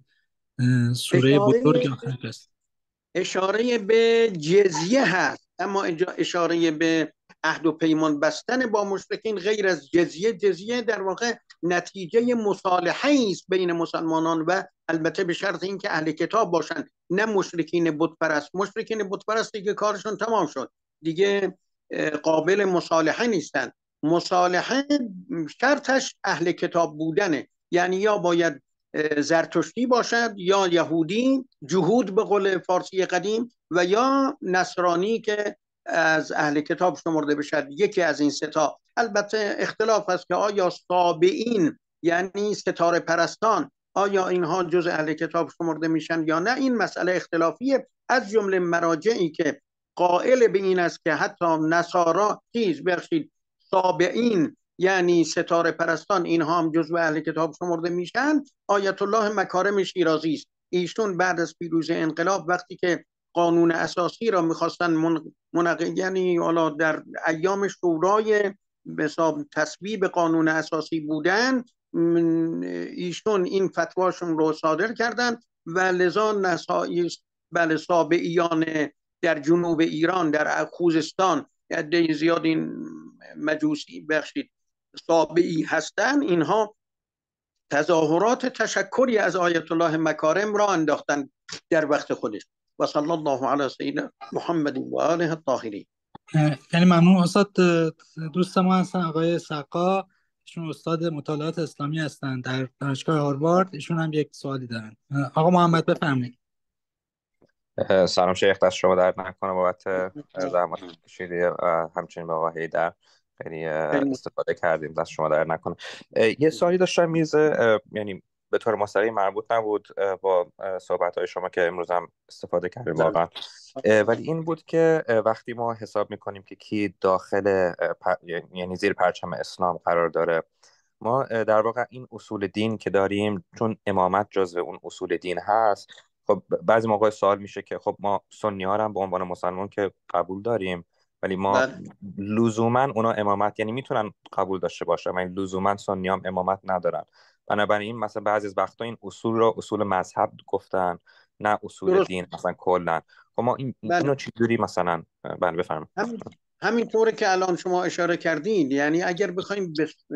سوره بزرگ آخر است. اشاره به جزیه هست، اما اینجا اشاره به عهد و پیمان بستن با مشرکین غیر از جزیه. جزیه در واقع نتیجه مصالحه است بین مسلمانان و البته به شرط اینکه اهل کتاب باشن، نه مشرکین بت پرست. مشرکین بت پرست دیگه کارشون تمام شد، دیگه قابل مصالحه نیستن. مصالحه شرطش اهل کتاب بودنه، یعنی یا باید زرتشتی باشد یا یهودی، جهود به قول فارسی قدیم، و یا نصرانی که از اهل کتاب شمرده بشد، یکی از این سه تا. البته اختلاف است که آیا صابئین یعنی ستاره پرستان آیا اینها جز اهل کتاب شمرده میشن یا نه، این مسئله اختلافیه. از جمله مراجعی که قائل به این است که حتی نصارا چیز بخشید صابئین یعنی ستاره پرستان اینها هم جزو اهل کتاب شمرده میشن، آیت الله مکارم شیرازی است. ایشون بعد از پیروزی انقلاب وقتی که قانون اساسی را میخواستن منقض، یعنی حالا در ایام شورای حساب تصویب قانون اساسی بودن، ایشون این فتواشون رو صادر کردن و لذا نسایی بله صابئیان در جنوب ایران در خوزستان عده زیاد این مجوسی بخشید صابئی هستن، اینها تظاهرات تشکری از آیت الله مکارم را انداختن در وقت خودش. و صلی الله علی سیدنا محمد و آله الطاهرین. یعنی ممنون استاد. دوست ما هستن آقای سقا، ایشون استاد مطالعات اسلامی هستن در دانشگاه هاروارد، ایشون هم یک سوالی دارن. آقا محمد بفرمایید. سلام شیخ، دست شما درد نکنه بابت زحمت کشیدی، همچنین به آقای حیدر خیلی استفاده کردیم، دست شما درد نکنه. یه سوالی داشتم میزه، یعنی به طور مستقیم مربوط نبود با صحبت‌های شما که امروز هم استفاده کردیم واقعا، ولی این بود که وقتی ما حساب میکنیم که کی داخل یعنی زیر پرچم اسلام قرار داره، ما در واقع این اصول دین که داریم، چون امامت جزو اون اصول دین هست، خب بعضی موقع سوال میشه که خب ما سنی ها هم به عنوان مسلمان که قبول داریم، ولی ما لزوما اونا امامت یعنی میتونن قبول داشته باشه، ولی لزوما سنی هم امامت ندارن. بنابراین مثلا بعضی از وقتا این اصول رو اصول مذهب گفتن، نه اصول درست. دین مثلا کلا. خب ما این بله. اینو چجوری مثلا بله بفرمایید. هم همینطوره که الان شما اشاره کردین، یعنی اگر بخوایم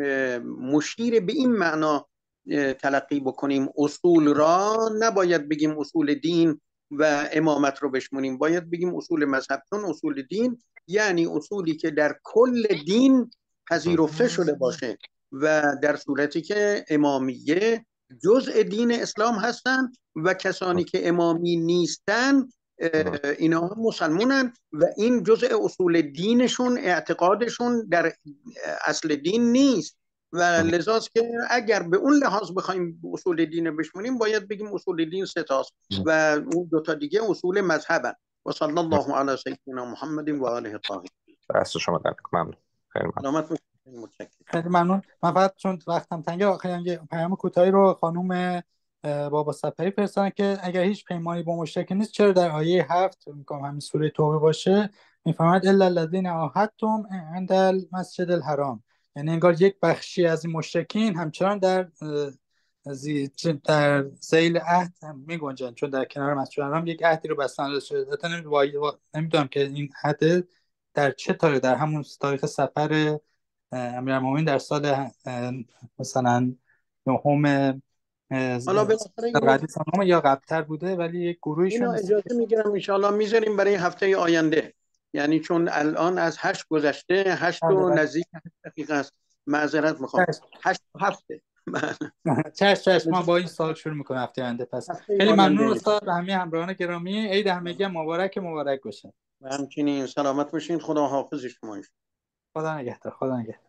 مشیر به این معنا تلقی بکنیم اصول را، نباید بگیم اصول دین و امامت رو بشمونیم، باید بگیم اصول مذهب، چون اصول دین یعنی اصولی که در کل دین پذیرفته شده باشه و در صورتی که امامیه جزء دین اسلام هستن و کسانی که امامی نیستن اینا مسلمانن و این جزء اصول دینشون، اعتقادشون در اصل دین نیست و لذاست که اگر به اون لحاظ بخوایم اصول دین بشمونیم باید بگیم اصول دین سه تاست و اون دو تا دیگه اصول مذهبن. و صلی الله علی سیدنا محمد و آله الطاهرین. دست شما در ممنون. خیلی ممنون. خیلی ممنون. من فقط چون وقتم تنگه آخرین یه پیام کوتاهی رو خانم بابا صفری فرستادن که اگر هیچ پیمانی با مشرک نیست، چرا در آیه هفت میگم همین سوره توبه باشه میفهمد الا الذين عاهدتم عند المسجد الحرام، یعنی انگار یک بخشی از این مشرکین همچنان در زی در ذیل عهد می گنجن، چون در کنار مسجد الحرام یک عهدی رو بستن شده. نمیدونم که این عهد در چه تاریخ، در همون تاریخ سفر امیرالمومنین در سال مثلا نهم حالا بالاخره یا قبل‌تر بوده، ولی یک گروهیشون اینو اجازه میگیرم ان شاءالله میذاریم برای هفته آینده، یعنی چون الان از هشت گذشته، هشت و نزدیک دقیقه است، معذرت میخوام، هشت هفته. چش چش ما با این سال شروع میکنیم هفته آینده. پس خیلی ممنون استاد و همه همراهان گرامی، عید همگی مبارک مبارک باشه. همچنین سلامت باشین، خدا حافظ شما. خدا نگهدار. خدا نگهدار.